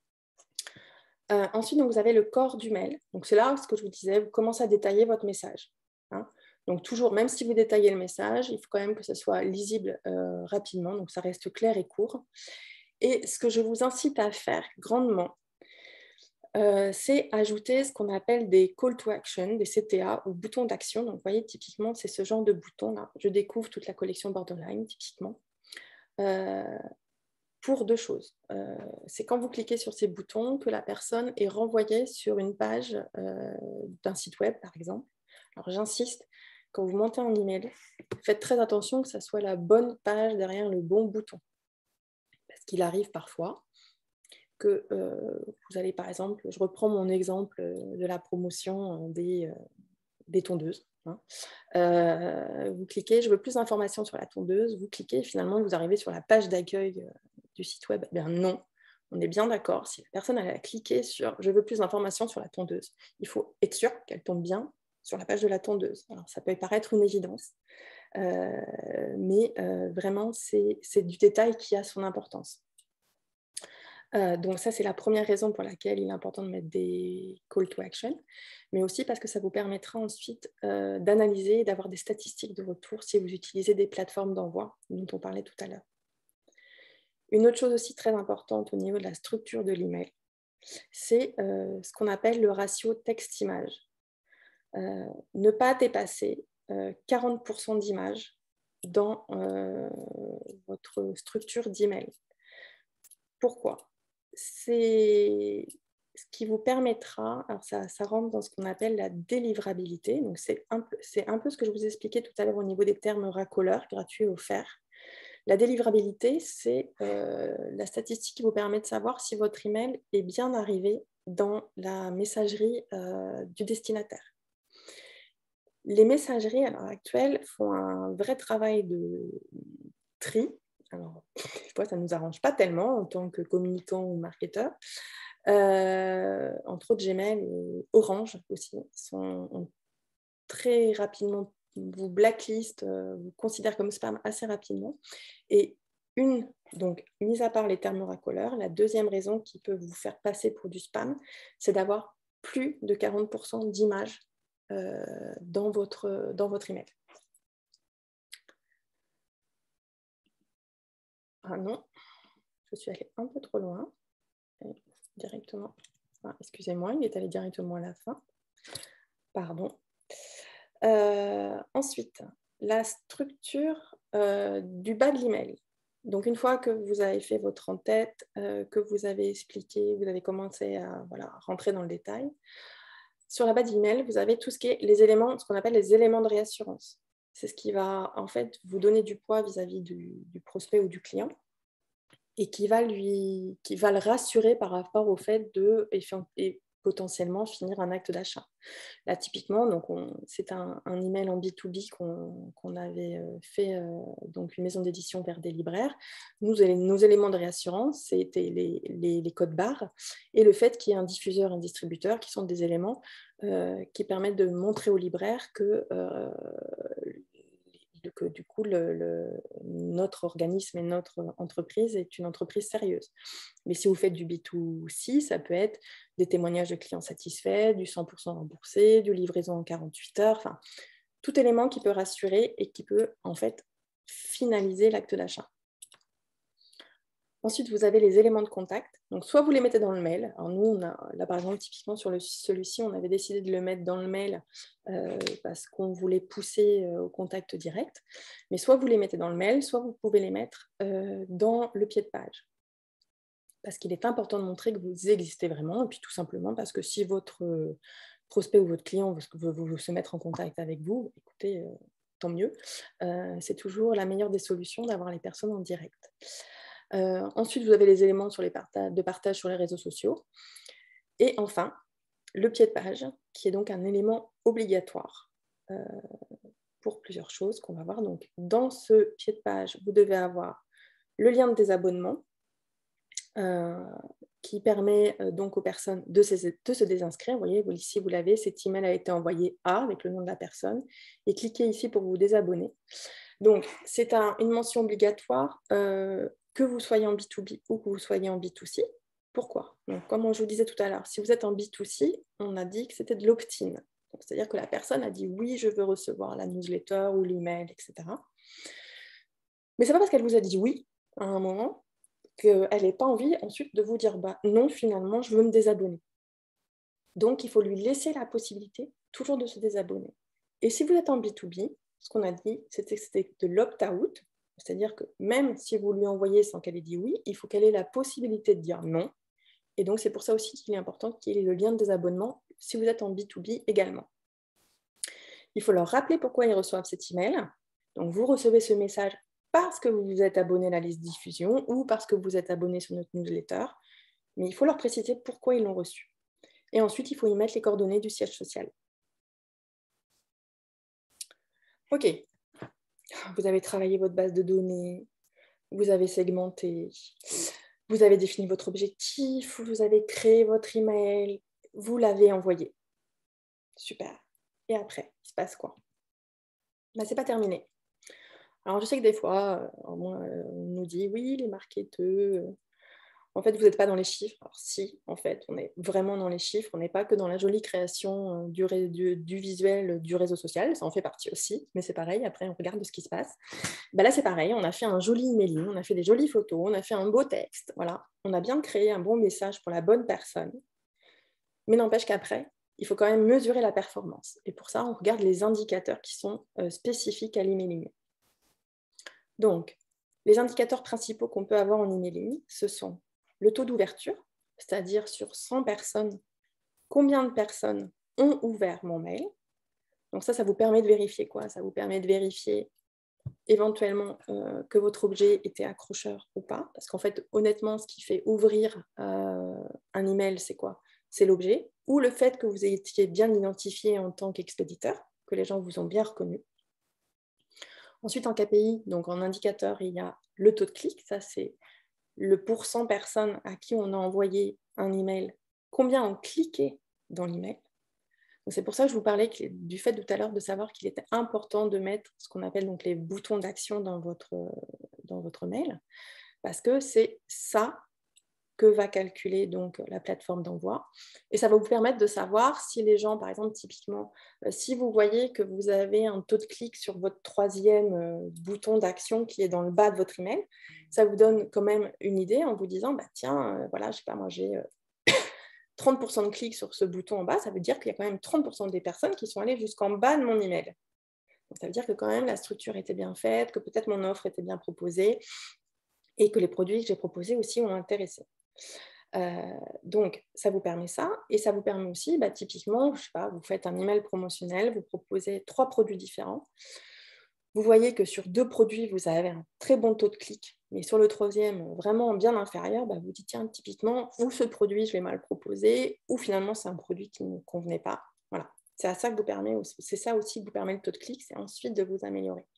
Euh, ensuite, donc, vous avez le corps du mail. Donc, c'est là ce que je vous disais, vous commencez à détailler votre message. Hein. Donc, toujours, même si vous détaillez le message, il faut quand même que ce soit lisible euh, rapidement, donc ça reste clair et court. Et ce que je vous incite à faire grandement, Euh, c'est ajouter ce qu'on appelle des call to action, des C T A ou boutons d'action. Donc, vous voyez, typiquement, c'est ce genre de bouton-là. Je découvre toute la collection Borderline, typiquement, euh, pour deux choses. Euh, c'est quand vous cliquez sur ces boutons que la personne est renvoyée sur une page euh, d'un site web, par exemple. Alors, j'insiste, quand vous montez un email, faites très attention que ça soit la bonne page derrière le bon bouton. Parce qu'il arrive parfois que euh, vous allez, par exemple, je reprends mon exemple de la promotion des, euh, des tondeuses. Hein. Euh, vous cliquez, je veux plus d'informations sur la tondeuse, vous cliquez, finalement, vous arrivez sur la page d'accueil euh, du site web. Eh bien non, on est bien d'accord, si la personne elle a cliqué sur « je veux plus d'informations sur la tondeuse », il faut être sûr qu'elle tombe bien sur la page de la tondeuse. Alors, ça peut paraître une évidence, euh, mais euh, vraiment, c'est du détail qui a son importance. Euh, donc ça, c'est la première raison pour laquelle il est important de mettre des call to action, mais aussi parce que ça vous permettra ensuite euh, d'analyser et d'avoir des statistiques de retour si vous utilisez des plateformes d'envoi dont on parlait tout à l'heure. Une autre chose aussi très importante au niveau de la structure de l'email, c'est euh, ce qu'on appelle le ratio texte-image. Euh, ne pas dépasser euh, quarante pour cent d'images dans euh, votre structure d'email. Pourquoi ? C'est ce qui vous permettra, alors ça, ça rentre dans ce qu'on appelle la délivrabilité, donc c'est un, un peu ce que je vous expliquais tout à l'heure au niveau des termes racoleurs, gratuits, offerts. La délivrabilité, c'est euh, la statistique qui vous permet de savoir si votre email est bien arrivé dans la messagerie euh, du destinataire. Les messageries à l'heure actuelle font un vrai travail de tri. Alors, des fois, ça ne nous arrange pas tellement en tant que communicant ou marketeur. Euh, entre autres, Gmail et Orange aussi sont ont très rapidement, vous blacklist, euh, vous considère comme spam assez rapidement. Et une, donc, mis à part les termes racoleurs, la deuxième raison qui peut vous faire passer pour du spam, c'est d'avoir plus de quarante pour cent d'images euh, dans votre, dans votre email. Ah non, je suis allée un peu trop loin. Et directement, ah, excusez-moi, il est allé directement à la fin. Pardon. Euh, ensuite, la structure euh, du bas de l'email. Donc, une fois que vous avez fait votre en-tête, euh, que vous avez expliqué, vous avez commencé à voilà, rentrer dans le détail, sur la bas de l'email, vous avez tout ce qui est les éléments, ce qu'on appelle les éléments de réassurance. C'est ce qui va en fait vous donner du poids vis-à-vis du, du prospect ou du client et qui va, lui, qui va le rassurer par rapport au fait de et, et potentiellement finir un acte d'achat. Là, typiquement, c'est un, un email en B deux B qu'on qu'on avait fait, euh, donc une maison d'édition vers des libraires. Nous, nos éléments de réassurance, c'était les, les, les codes barres et le fait qu'il y ait un diffuseur et un distributeur qui sont des éléments euh, qui permettent de montrer aux libraires que euh, le que du coup, le, le, notre organisme et notre entreprise est une entreprise sérieuse. Mais si vous faites du B deux C, ça peut être des témoignages de clients satisfaits, du cent pour cent remboursé, du livraison en quarante-huit heures, enfin, tout élément qui peut rassurer et qui peut en fait finaliser l'acte d'achat. Ensuite, vous avez les éléments de contact. Donc, soit vous les mettez dans le mail. Alors, nous, on a, là, par exemple, typiquement sur celui-ci, on avait décidé de le mettre dans le mail euh, parce qu'on voulait pousser euh, au contact direct. Mais soit vous les mettez dans le mail, soit vous pouvez les mettre euh, dans le pied de page. Parce qu'il est important de montrer que vous existez vraiment. Et puis, tout simplement, parce que si votre euh, prospect ou votre client veut, veut, veut se mettre en contact avec vous, écoutez, euh, tant mieux. Euh, c'est toujours la meilleure des solutions d'avoir les personnes en direct. Euh, ensuite, vous avez les éléments sur les parta- de partage sur les réseaux sociaux. Et enfin, le pied de page, qui est donc un élément obligatoire euh, pour plusieurs choses qu'on va voir. Donc, dans ce pied de page, vous devez avoir le lien de désabonnement euh, qui permet euh, donc aux personnes de se, de se désinscrire. Vous voyez, vous, ici, vous l'avez, cet email a été envoyé à avec le nom de la personne. Et cliquez ici pour vous désabonner. Donc, c'est un, une mention obligatoire euh, que vous soyez en B deux B ou que vous soyez en B deux C. Pourquoi? Donc, comme je vous disais tout à l'heure, si vous êtes en B deux C, on a dit que c'était de l'opt-in. C'est-à-dire que la personne a dit oui, je veux recevoir la newsletter ou l'email, et cetera. Mais ce n'est pas parce qu'elle vous a dit oui à un moment qu'elle n'ait pas envie ensuite de vous dire bah, non, finalement, je veux me désabonner. Donc, il faut lui laisser la possibilité toujours de se désabonner. Et si vous êtes en B deux B, ce qu'on a dit, c'était que c'était de l'opt-out, c'est-à-dire que même si vous lui envoyez sans qu'elle ait dit oui, il faut qu'elle ait la possibilité de dire non. Et donc, c'est pour ça aussi qu'il est important qu'il y ait le lien de désabonnement si vous êtes en B deux B également. Il faut leur rappeler pourquoi ils reçoivent cet email. Donc, vous recevez ce message parce que vous vous êtes abonné à la liste diffusion ou parce que vous êtes abonné sur notre newsletter. Mais il faut leur préciser pourquoi ils l'ont reçu. Et ensuite, il faut y mettre les coordonnées du siège social. OK. Vous avez travaillé votre base de données, vous avez segmenté, vous avez défini votre objectif, vous avez créé votre email, vous l'avez envoyé. Super. Et après, il se passe quoi? Ben, ce n'est pas terminé. Alors, je sais que des fois, on nous dit, oui, les marketeurs, en fait, vous n'êtes pas dans les chiffres. Alors si, en fait, on est vraiment dans les chiffres. On n'est pas que dans la jolie création du, du, du visuel du réseau social. Ça en fait partie aussi, mais c'est pareil. Après, on regarde ce qui se passe. Ben là, c'est pareil. On a fait un joli emailing, on a fait des jolies photos, on a fait un beau texte. Voilà. On a bien créé un bon message pour la bonne personne. Mais n'empêche qu'après, il faut quand même mesurer la performance. Et pour ça, on regarde les indicateurs qui sont euh, spécifiques à l'emailing. Donc, les indicateurs principaux qu'on peut avoir en emailing, ce sont le taux d'ouverture, c'est-à-dire sur cent personnes, combien de personnes ont ouvert mon mail. Donc ça, ça vous permet de vérifier quoi? Ça vous permet de vérifier éventuellement euh, que votre objet était accrocheur ou pas. Parce qu'en fait, honnêtement, ce qui fait ouvrir euh, un email, c'est quoi? C'est l'objet ou le fait que vous ayez été bien identifié en tant qu'expéditeur, que les gens vous ont bien reconnu. Ensuite, en K P I, donc en indicateur, il y a le taux de clic. Ça, c'est le pourcent personnes à qui on a envoyé un email, combien ont cliqué dans l'email. C'est pour ça que je vous parlais que, du fait tout à l'heure de savoir qu'il était important de mettre ce qu'on appelle donc les boutons d'action dans votre, dans votre mail, parce que c'est ça que va calculer donc la plateforme d'envoi. Et ça va vous permettre de savoir si les gens, par exemple, typiquement, si vous voyez que vous avez un taux de clic sur votre troisième euh, bouton d'action qui est dans le bas de votre email, ça vous donne quand même une idée en vous disant, bah, tiens, euh, voilà, je sais pas, moi j'ai euh, trente pour cent de clics sur ce bouton en bas, ça veut dire qu'il y a quand même trente pour cent des personnes qui sont allées jusqu'en bas de mon email. Donc, ça veut dire que quand même la structure était bien faite, que peut-être mon offre était bien proposée et que les produits que j'ai proposés aussi ont intéressé. Euh, donc, ça vous permet ça, et ça vous permet aussi, bah, typiquement, je sais pas, vous faites un email promotionnel, vous proposez trois produits différents, vous voyez que sur deux produits, vous avez un très bon taux de clic, mais sur le troisième, vraiment bien inférieur, bah, vous dites, tiens, typiquement, ou ce produit, je l'ai mal proposé, ou finalement, c'est un produit qui ne me convenait pas. Voilà, c'est à ça que vous permet, c'est ça aussi que vous permet le taux de clic, c'est ensuite de vous améliorer.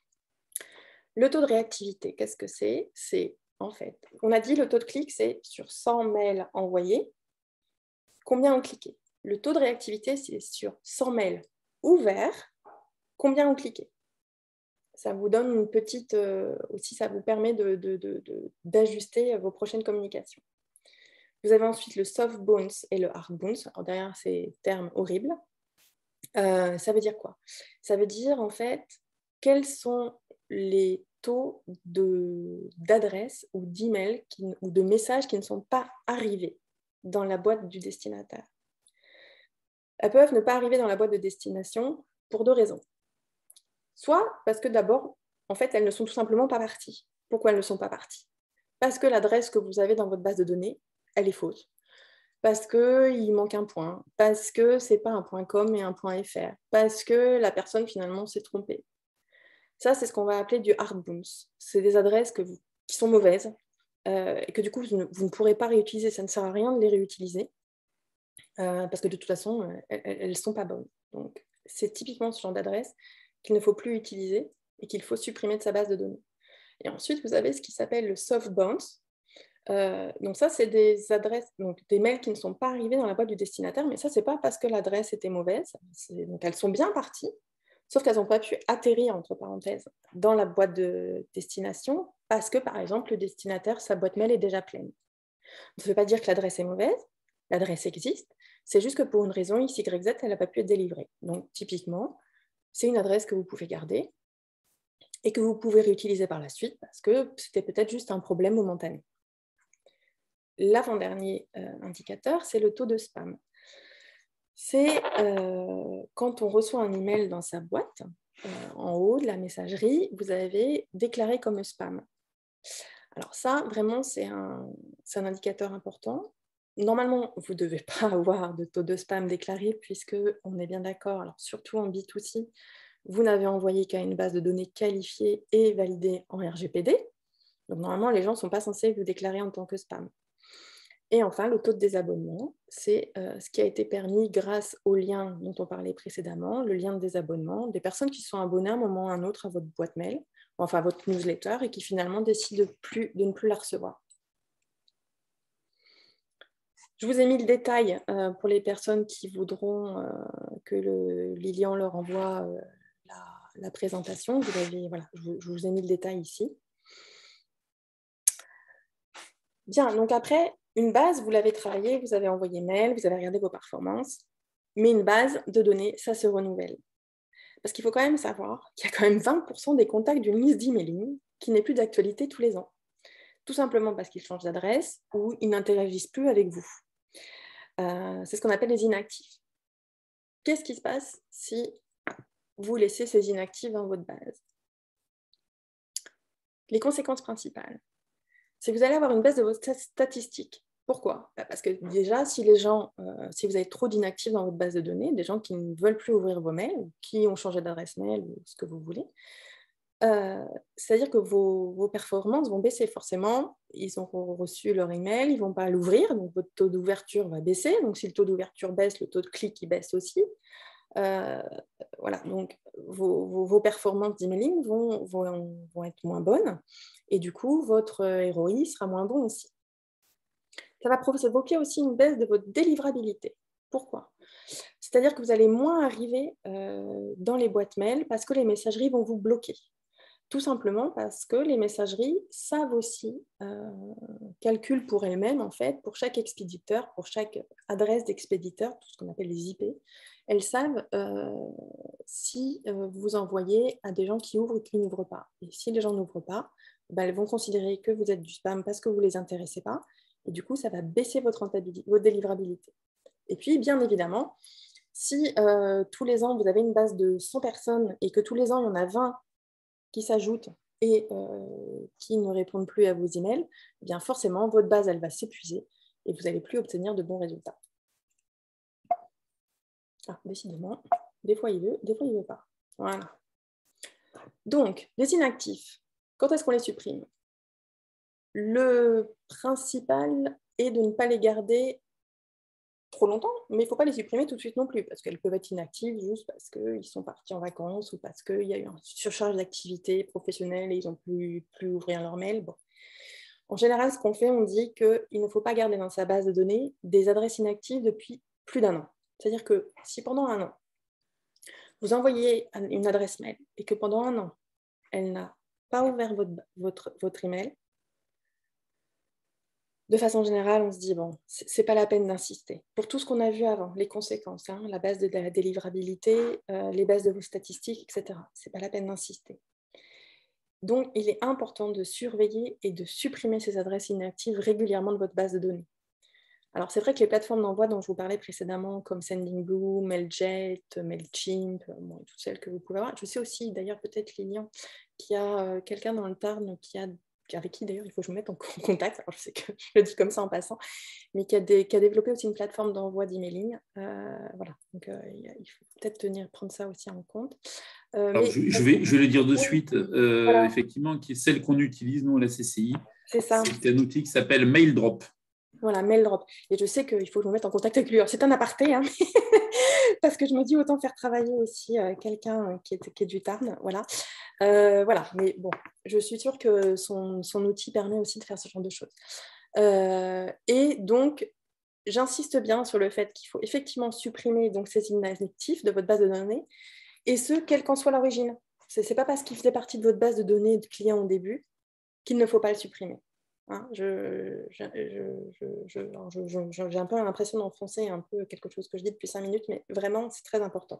Le taux de réactivité, qu'est-ce que c'est? C'est en fait, on a dit le taux de clic, c'est sur cent mails envoyés, combien ont cliqué? Le taux de réactivité, c'est sur cent mails ouverts, combien ont cliqué? ça vous donne une petite... Euh, aussi, ça vous permet de, de, de, de, d'ajuster vos prochaines communications. Vous avez ensuite le soft bounce et le hard bounce. Alors derrière ces termes horribles, euh, ça veut dire quoi? Ça veut dire en fait quels sont les taux de, d'adresses ou d'emails qui, ou de messages qui ne sont pas arrivés dans la boîte du destinataire. Elles peuvent ne pas arriver dans la boîte de destination pour deux raisons. Soit parce que d'abord, en fait, elles ne sont tout simplement pas parties. Pourquoi elles ne sont pas parties? Parce que l'adresse que vous avez dans votre base de données, elle est fausse. Parce qu'il manque un point. Parce que ce n'est pas un point .com mais un point .fr. Parce que la personne, finalement, s'est trompée. Ça, c'est ce qu'on va appeler du hard bounce. C'est des adresses que vous, qui sont mauvaises euh, et que du coup, vous ne, vous ne pourrez pas réutiliser. Ça ne sert à rien de les réutiliser euh, parce que de toute façon, euh, elles ne sont pas bonnes. Donc, c'est typiquement ce genre d'adresse qu'il ne faut plus utiliser et qu'il faut supprimer de sa base de données. Et ensuite, vous avez ce qui s'appelle le soft bounce. Euh, donc ça, c'est des adresses, donc des mails qui ne sont pas arrivés dans la boîte du destinataire, mais ça, c'est pas parce que l'adresse était mauvaise. Donc elles sont bien parties, sauf qu'elles n'ont pas pu atterrir, entre parenthèses, dans la boîte de destination, parce que, par exemple, le destinataire, sa boîte mail est déjà pleine. Ça ne veut pas dire que l'adresse est mauvaise, l'adresse existe, c'est juste que pour une raison X, Y, Z, elle n'a pas pu être délivrée. Donc, typiquement, c'est une adresse que vous pouvez garder et que vous pouvez réutiliser par la suite, parce que c'était peut-être juste un problème momentané. L'avant-dernier euh, indicateur, c'est le taux de spam. C'est euh, quand on reçoit un email dans sa boîte, euh, en haut de la messagerie, vous avez déclaré comme spam. Alors ça, vraiment, c'est un, c'est un indicateur important. Normalement, vous ne devez pas avoir de taux de spam déclaré, puisqu'on est bien d'accord, alors surtout en B deux C, vous n'avez envoyé qu'à une base de données qualifiée et validée en R G P D. Donc normalement, les gens ne sont pas censés vous déclarer en tant que spam. Et enfin, le taux de désabonnement, c'est euh, ce qui a été permis grâce au lien dont on parlait précédemment, le lien de désabonnement, des personnes qui sont abonnées à un moment ou à un autre à votre boîte mail, enfin à votre newsletter, et qui finalement décident de, plus, de ne plus la recevoir. Je vous ai mis le détail euh, pour les personnes qui voudront euh, que le, Lilian leur envoie euh, la, la présentation. Vous avez, voilà, je, vous, je vous ai mis le détail ici. Bien, donc après, une base, vous l'avez travaillée, vous avez envoyé mail, vous avez regardé vos performances, mais une base de données, ça se renouvelle. Parce qu'il faut quand même savoir qu'il y a quand même vingt pour cent des contacts d'une liste d'emailing qui n'est plus d'actualité tous les ans. Tout simplement parce qu'ils changent d'adresse ou ils n'interagissent plus avec vous. Euh, c'est ce qu'on appelle les inactifs. Qu'est-ce qui se passe si vous laissez ces inactifs dans votre base? Les conséquences principales, c'est que vous allez avoir une baisse de vos statistiques. Pourquoi? Parce que déjà, si les gens, euh, si vous avez trop d'inactifs dans votre base de données, des gens qui ne veulent plus ouvrir vos mails, qui ont changé d'adresse mail ou ce que vous voulez, euh, c'est-à-dire que vos, vos performances vont baisser forcément. Ils ont reçu leur email, ils ne vont pas l'ouvrir, donc votre taux d'ouverture va baisser. Donc si le taux d'ouverture baisse, le taux de clic il baisse aussi. Euh, voilà, donc vos, vos, vos performances d'emailing vont, vont, vont être moins bonnes et du coup, votre R O I sera moins bon aussi. Ça va provoquer aussi une baisse de votre délivrabilité. Pourquoi? C'est-à-dire que vous allez moins arriver euh, dans les boîtes mail parce que les messageries vont vous bloquer. Tout simplement parce que les messageries savent aussi, euh, calculent pour elles-mêmes, en fait, pour chaque expéditeur, pour chaque adresse d'expéditeur, tout ce qu'on appelle les I P, elles savent euh, si euh, vous envoyez à des gens qui ouvrent ou qui n'ouvrent pas. Et si les gens n'ouvrent pas, ben, elles vont considérer que vous êtes du spam parce que vous ne les intéressez pas. Et du coup, ça va baisser votre rentabilité, votre délivrabilité. Et puis, bien évidemment, si euh, tous les ans, vous avez une base de cent personnes et que tous les ans, il y en a vingt qui s'ajoutent et euh, qui ne répondent plus à vos emails, eh bien forcément, votre base, elle va s'épuiser et vous n'allez plus obtenir de bons résultats. Ah, décidément, des fois il veut, des fois il ne veut pas. Voilà. Donc, les inactifs, quand est-ce qu'on les supprime? Le principal est de ne pas les garder trop longtemps, mais il ne faut pas les supprimer tout de suite non plus, parce qu'elles peuvent être inactives juste parce qu'ils sont partis en vacances ou parce qu'il y a eu une surcharge d'activités professionnelles et ils n'ont plus, plus ouvrir leur mail. Bon. En général, ce qu'on fait, on dit qu'il ne faut pas garder dans sa base de données des adresses inactives depuis plus d'un an. C'est-à-dire que si pendant un an, vous envoyez une adresse mail et que pendant un an, elle n'a pas ouvert votre, votre, votre email, de façon générale, on se dit, bon, ce n'est pas la peine d'insister. Pour tout ce qu'on a vu avant, les conséquences, hein, la base de la délivrabilité, euh, les bases de vos statistiques, et cetera. Ce n'est pas la peine d'insister. Donc, il est important de surveiller et de supprimer ces adresses inactives régulièrement de votre base de données. Alors, c'est vrai que les plateformes d'envoi dont je vous parlais précédemment, comme Sendinblue, Mailjet, Mailchimp, bon, toutes celles que vous pouvez avoir. Je sais aussi, d'ailleurs, peut-être Lilian, qu'il y a euh, quelqu'un dans le Tarn qui a, avec qui, d'ailleurs, il faut que je me mette en contact. Alors, je sais que je le dis comme ça en passant, mais qui a, des, qui a développé aussi une plateforme d'envoi d'emailing. Euh, voilà, donc euh, il faut peut-être tenir, prendre ça aussi en compte. Euh, Alors, mais, je, je, vais, je vais le dire de suite, euh, voilà. Effectivement, qui est celle qu'on utilise, nous, à la C C I. C'est ça. C'est un outil qui s'appelle MailDrop. Voilà, MailDrop. Et je sais qu'il faut que je me mette en contact avec lui. Alors, c'est un aparté, hein, parce que je me dis autant faire travailler aussi euh, quelqu'un qui est, qui est du Tarn. Voilà. Euh, voilà, mais bon, je suis sûre que son, son outil permet aussi de faire ce genre de choses. Euh, et donc, j'insiste bien sur le fait qu'il faut effectivement supprimer donc, ces inactifs de votre base de données, et ce, quelle qu'en soit l'origine. Ce n'est pas parce qu'il faisait partie de votre base de données de clients au début qu'il ne faut pas le supprimer. Hein, je, je, je, je, je, je, j'ai un peu l'impression d'enfoncer un peu quelque chose que je dis depuis cinq minutes, mais vraiment, c'est très important.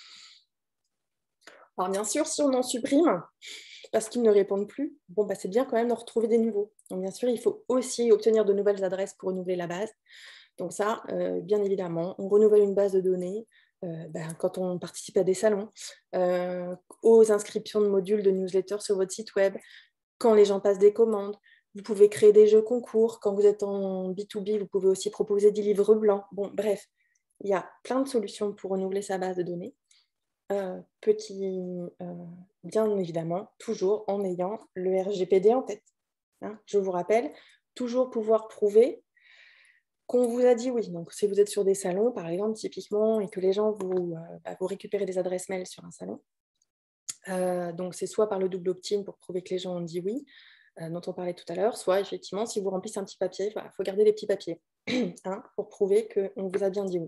Alors, bien sûr, si on en supprime, parce qu'ils ne répondent plus, bon, bah, c'est bien quand même d'en retrouver des nouveaux. Donc, bien sûr, il faut aussi obtenir de nouvelles adresses pour renouveler la base. Donc, ça, euh, bien évidemment, on renouvelle une base de données euh, ben, quand on participe à des salons, euh, aux inscriptions de modules de newsletter sur votre site web, quand les gens passent des commandes. Vous pouvez créer des jeux concours. Quand vous êtes en B deux B, vous pouvez aussi proposer des livres blancs. Bon, bref, il y a plein de solutions pour renouveler sa base de données. Euh, petit, euh, bien évidemment, toujours en ayant le R G P D en tête. Hein, je vous rappelle, toujours pouvoir prouver qu'on vous a dit oui. Donc, si vous êtes sur des salons, par exemple, typiquement, et que les gens vous, euh, bah, vous récupérez des adresses mail sur un salon, euh, donc c'est soit par le double opt-in pour prouver que les gens ont dit oui, euh, dont on parlait tout à l'heure, soit effectivement, si vous remplissez un petit papier, il voilà, faut garder les petits papiers hein, pour prouver qu'on vous a bien dit oui.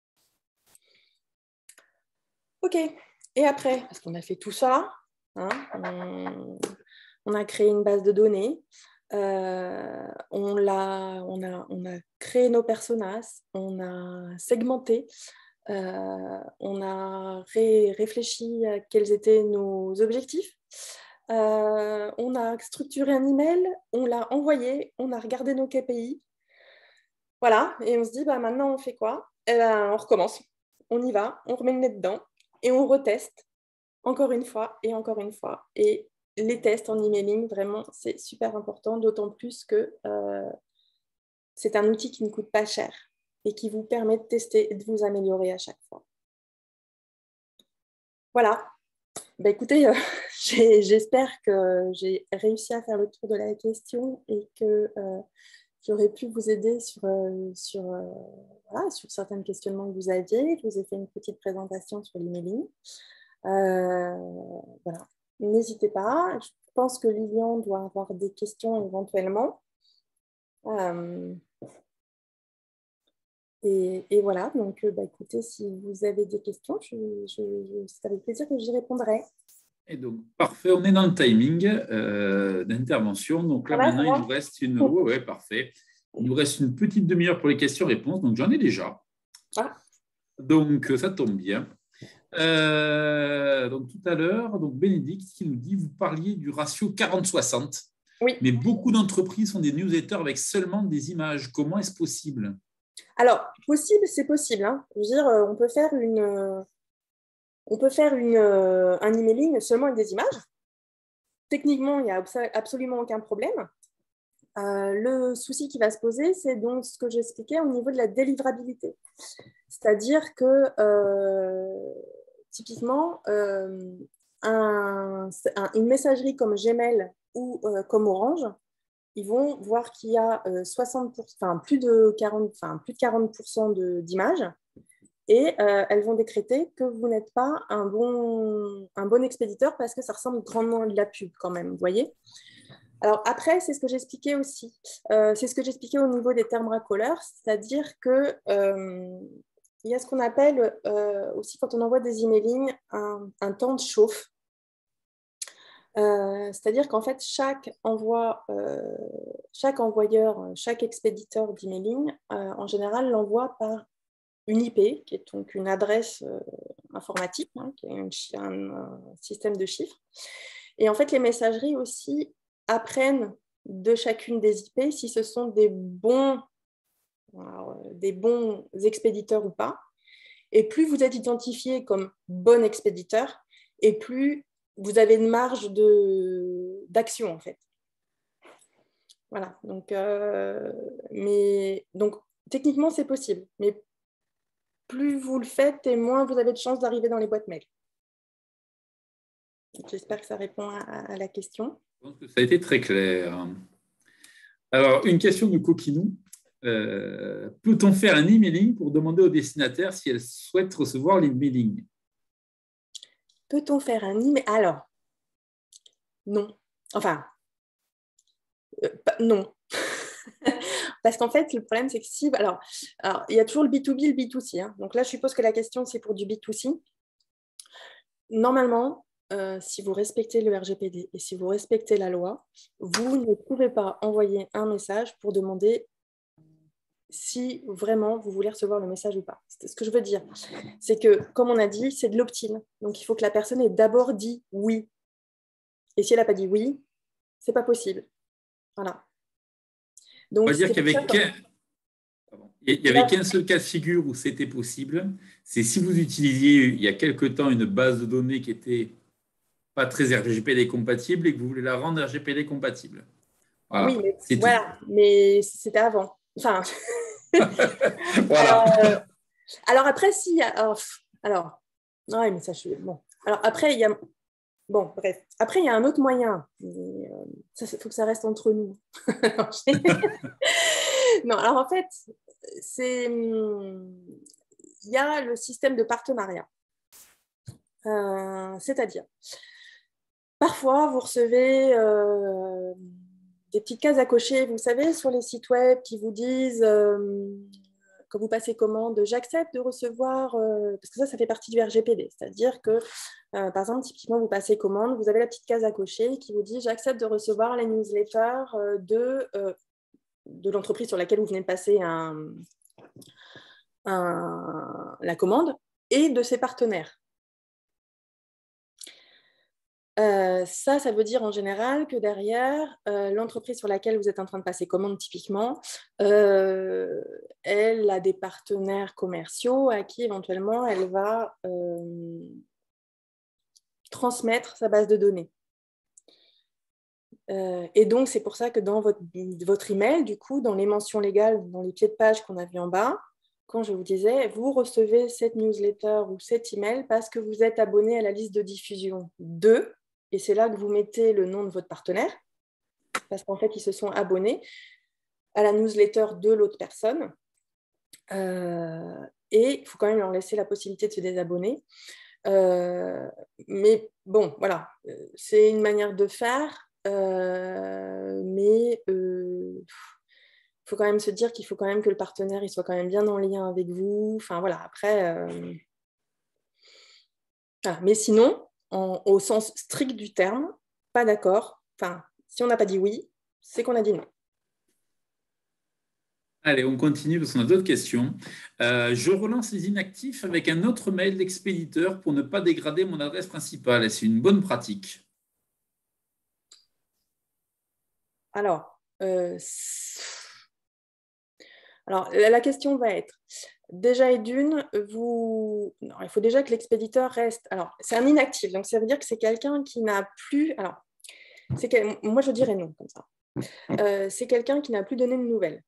Ok, et après, parce qu'on a fait tout ça, hein, on, on a créé une base de données, euh, on, a, on, a, on a créé nos personas, on a segmenté, euh, on a ré réfléchi à quels étaient nos objectifs, euh, on a structuré un email, on l'a envoyé, on a regardé nos K P I, voilà, et on se dit, bah, maintenant on fait quoi? Eh ben, on recommence, on y va, on remet le nez dedans, et on reteste encore une fois et encore une fois. Et les tests en emailing, vraiment, c'est super important, d'autant plus que euh, c'est un outil qui ne coûte pas cher et qui vous permet de tester et de vous améliorer à chaque fois. Voilà. Bah, écoutez, euh, j'espère que j'ai réussi à faire le tour de la question et que euh, j'aurais pu vous aider sur, euh, sur, euh, voilà, sur certains questionnements que vous aviez. Je vous ai fait une petite présentation sur l'emailing. Euh, voilà. N'hésitez pas. Je pense que Lilian doit avoir des questions éventuellement. Euh, et, et voilà, donc bah, écoutez, si vous avez des questions, je, je, je, c'est avec plaisir que j'y répondrai. Et donc, parfait, on est dans le timing euh, d'intervention. Donc là, voilà, maintenant, il nous reste une... Ouais, ouais, parfait. Il nous reste une petite demi-heure pour les questions-réponses. Donc, j'en ai déjà. Ah. Donc, ça tombe bien. Euh, donc, tout à l'heure, donc Bénédicte qui nous dit, vous parliez du ratio quarante soixante. Oui. Mais beaucoup d'entreprises font des newsletters avec seulement des images. Comment est-ce possible? Alors, possible, c'est possible. Hein. Je veux dire, on peut faire une... On peut faire une, euh, un emailing seulement avec des images. Techniquement, il n'y a absolument aucun problème. Euh, le souci qui va se poser, c'est donc ce que j'expliquais au niveau de la délivrabilité. C'est-à-dire que, euh, typiquement, euh, un, un, une messagerie comme Gmail ou euh, comme Orange, ils vont voir qu'il y a euh, soixante pour cent, enfin, plus de quarante, enfin, plus de quarante pour cent d'images et euh, elles vont décréter que vous n'êtes pas un bon, un bon expéditeur parce que ça ressemble grandement à de la pub quand même, vous voyez. Alors après, c'est ce que j'expliquais aussi. Euh, c'est ce que j'expliquais au niveau des termes racoleurs, c'est-à-dire que euh, il y a ce qu'on appelle euh, aussi quand on envoie des emailing un, un temps de chauffe. Euh, c'est-à-dire qu'en fait, chaque, envoi, euh, chaque envoyeur, chaque expéditeur d'emailing, euh, en général, l'envoie par une I P, qui est donc une adresse euh, informatique, hein, qui est une, un, un système de chiffres. Et en fait, les messageries aussi apprennent de chacune des I P si ce sont des bons, alors, des bons expéditeurs ou pas. Et plus vous êtes identifié comme bon expéditeur, et plus vous avez une marge de, d'action, en fait. Voilà. Donc, euh, mais, donc, techniquement, c'est possible. Mais plus vous le faites, et moins vous avez de chances d'arriver dans les boîtes mail. J'espère que ça répond à, à la question. Je pense que ça a été très clair. Alors, une question de Coquinou. Euh, peut-on faire un emailing pour demander au destinataire si elle souhaite recevoir l'emailing? Peut-on faire un email? Alors, non. Enfin, euh, non. Parce qu'en fait, le problème, c'est que si... Alors, alors, il y a toujours le B deux B et le B deux C. Hein. Donc là, je suppose que la question, c'est pour du B deux C. Normalement, euh, si vous respectez le R G P D et si vous respectez la loi, vous ne pouvez pas envoyer un message pour demander si vraiment vous voulez recevoir le message ou pas. Ce que je veux dire, c'est que, comme on a dit, c'est de l'opt-in. Donc, il faut que la personne ait d'abord dit oui. Et si elle n'a pas dit oui, ce n'est pas possible. Voilà. Donc, on va dire qu'il n'y avait qu'un il y avait qu'un seul cas de figure où c'était possible. C'est si vous utilisiez il y a quelque temps une base de données qui était pas très R G P D compatible et que vous voulez la rendre R G P D compatible. Voilà, oui, mais, c'est voilà, tout. mais c'était avant. Enfin, voilà. euh, alors après, si, alors, alors, ouais, mais ça, je suis bon. Alors après, il y a, bon, bref. Après, il y a un autre moyen. Il euh, faut que ça reste entre nous. Non, alors en fait, c'est, il y a le système de partenariat. Euh, c'est-à-dire, parfois, vous recevez euh, des petites cases à cocher, vous savez, sur les sites web qui vous disent, euh, quand vous passez commande, j'accepte de recevoir, euh, parce que ça, ça fait partie du R G P D. C'est-à-dire que, euh, par exemple, typiquement, vous passez commande, vous avez la petite case à cocher qui vous dit, j'accepte de recevoir les newsletters euh, de, euh, de l'entreprise sur laquelle vous venez de passer un, un, la commande et de ses partenaires. Euh, ça, ça veut dire en général que derrière, euh, l'entreprise sur laquelle vous êtes en train de passer commande, typiquement, euh, elle a des partenaires commerciaux à qui éventuellement elle va euh, transmettre sa base de données. Euh, et donc, c'est pour ça que dans votre, votre email, du coup, dans les mentions légales, dans les pieds de page qu'on a vu en bas, quand je vous disais, vous recevez cette newsletter ou cet email parce que vous êtes abonné à la liste de diffusion de, et c'est là que vous mettez le nom de votre partenaire, parce qu'en fait, ils se sont abonnés à la newsletter de l'autre personne. Euh, et il faut quand même leur laisser la possibilité de se désabonner. Euh, mais bon, voilà, c'est une manière de faire, euh, mais il euh, faut quand même se dire qu'il faut quand même que le partenaire il soit quand même bien en lien avec vous. Enfin voilà, après... Euh... Voilà. Mais sinon, en, au sens strict du terme, pas d'accord. Enfin, si on n'a pas dit oui, c'est qu'on a dit non. Allez, on continue parce qu'on a d'autres questions. Euh, je relance les inactifs avec un autre mail d'expéditeur pour ne pas dégrader mon adresse principale. Est-ce une bonne pratique? Alors, euh, Alors la, la question va être, déjà et d'une, vous... non, il faut déjà que l'expéditeur reste... Alors, c'est un inactif, donc ça veut dire que c'est quelqu'un qui n'a plus... Alors, c'est quel... moi je dirais non, comme ça. Euh, c'est quelqu'un qui n'a plus donné de nouvelles.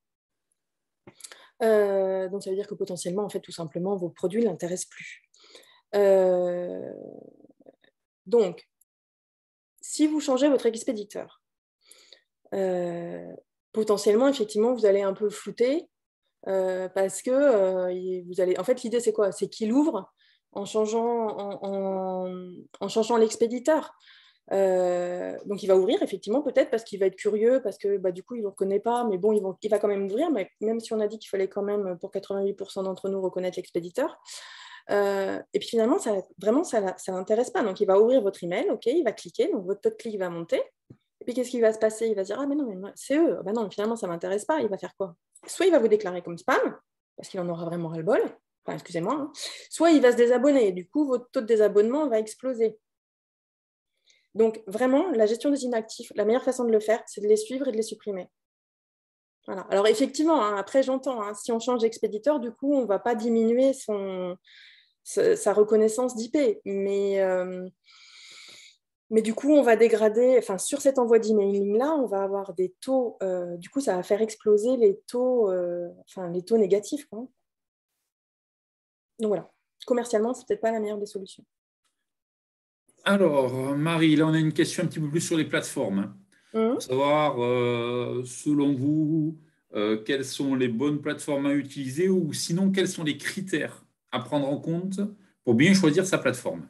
Euh, donc ça veut dire que potentiellement, en fait, tout simplement, vos produits ne l'intéressent plus. Euh, donc, si vous changez votre expéditeur, euh, potentiellement, effectivement, vous allez un peu flouter euh, parce que euh, vous allez... En fait, l'idée, c'est quoi? C'est qu'il ouvre en changeant, en, en, en changeant l'expéditeur. Euh, donc, il va ouvrir, effectivement, peut-être parce qu'il va être curieux, parce que bah, du coup, il ne vous reconnaît pas, mais bon, il va, il va quand même ouvrir, mais même si on a dit qu'il fallait quand même, pour quatre-vingt-huit pour cent d'entre nous, reconnaître l'expéditeur. Euh, et puis finalement, ça, vraiment, ça ne l'intéresse pas. Donc, il va ouvrir votre email, OK, il va cliquer, donc votre taux de clic va monter. Et puis, qu'est-ce qui va se passer? Il va se dire, ah, mais non, mais moi, c'est eux. Ben non, finalement, ça ne m'intéresse pas. Il va faire quoi? Soit il va vous déclarer comme spam, parce qu'il en aura vraiment ras-le-bol. Enfin, excusez-moi. Hein. Soit il va se désabonner. Et du coup, votre taux de désabonnement va exploser. Donc, vraiment, la gestion des inactifs, la meilleure façon de le faire, c'est de les suivre et de les supprimer. Voilà. Alors, effectivement, hein, après, j'entends, hein, si on change d'expéditeur, du coup, on ne va pas diminuer son, sa reconnaissance d'I P. Mais, euh, mais du coup, on va dégrader, enfin, sur cet envoi d'emailing-là, on va avoir des taux, euh, du coup, ça va faire exploser les taux, euh, enfin, les taux négatifs. Quoi. Donc, voilà. Commercialement, ce n'est peut-être pas la meilleure des solutions. Alors, Marie, là, on a une question un petit peu plus sur les plateformes. Mmh. Pour savoir, euh, selon vous, euh, quelles sont les bonnes plateformes à utiliser ou sinon, quels sont les critères à prendre en compte pour bien choisir sa plateforme?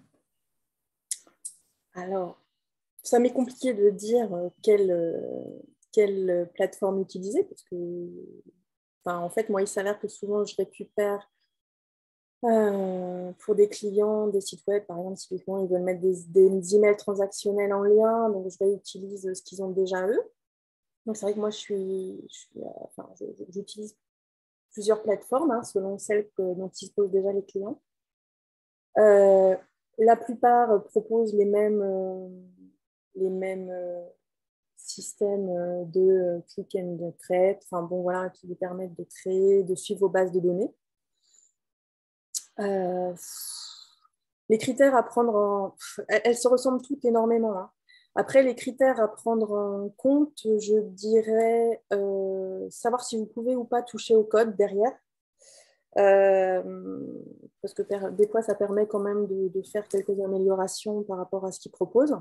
Alors, ça m'est compliqué de dire quelle, quelle plateforme utiliser parce que, enfin, en fait, moi, il s'avère que souvent, je récupère Euh, pour des clients, des sites web, par exemple, typiquement, ils veulent mettre des, des emails transactionnels en lien, donc je réutilise ce qu'ils ont déjà eux. Donc c'est vrai que moi, je suis, je suis, euh, enfin, je, je, j'utilise plusieurs plateformes hein, selon celles que, dont disposent déjà les clients. Euh, la plupart proposent les mêmes, euh, les mêmes euh, systèmes de click and create, enfin bon voilà, qui vous permettent de créer, de suivre vos bases de données. Euh, les critères à prendre en... Elles, elles se ressemblent toutes énormément. Hein. Après, les critères à prendre en compte, je dirais euh, savoir si vous pouvez ou pas toucher au code derrière. Euh, parce que des fois, ça permet quand même de, de faire quelques améliorations par rapport à ce qu'ils proposent.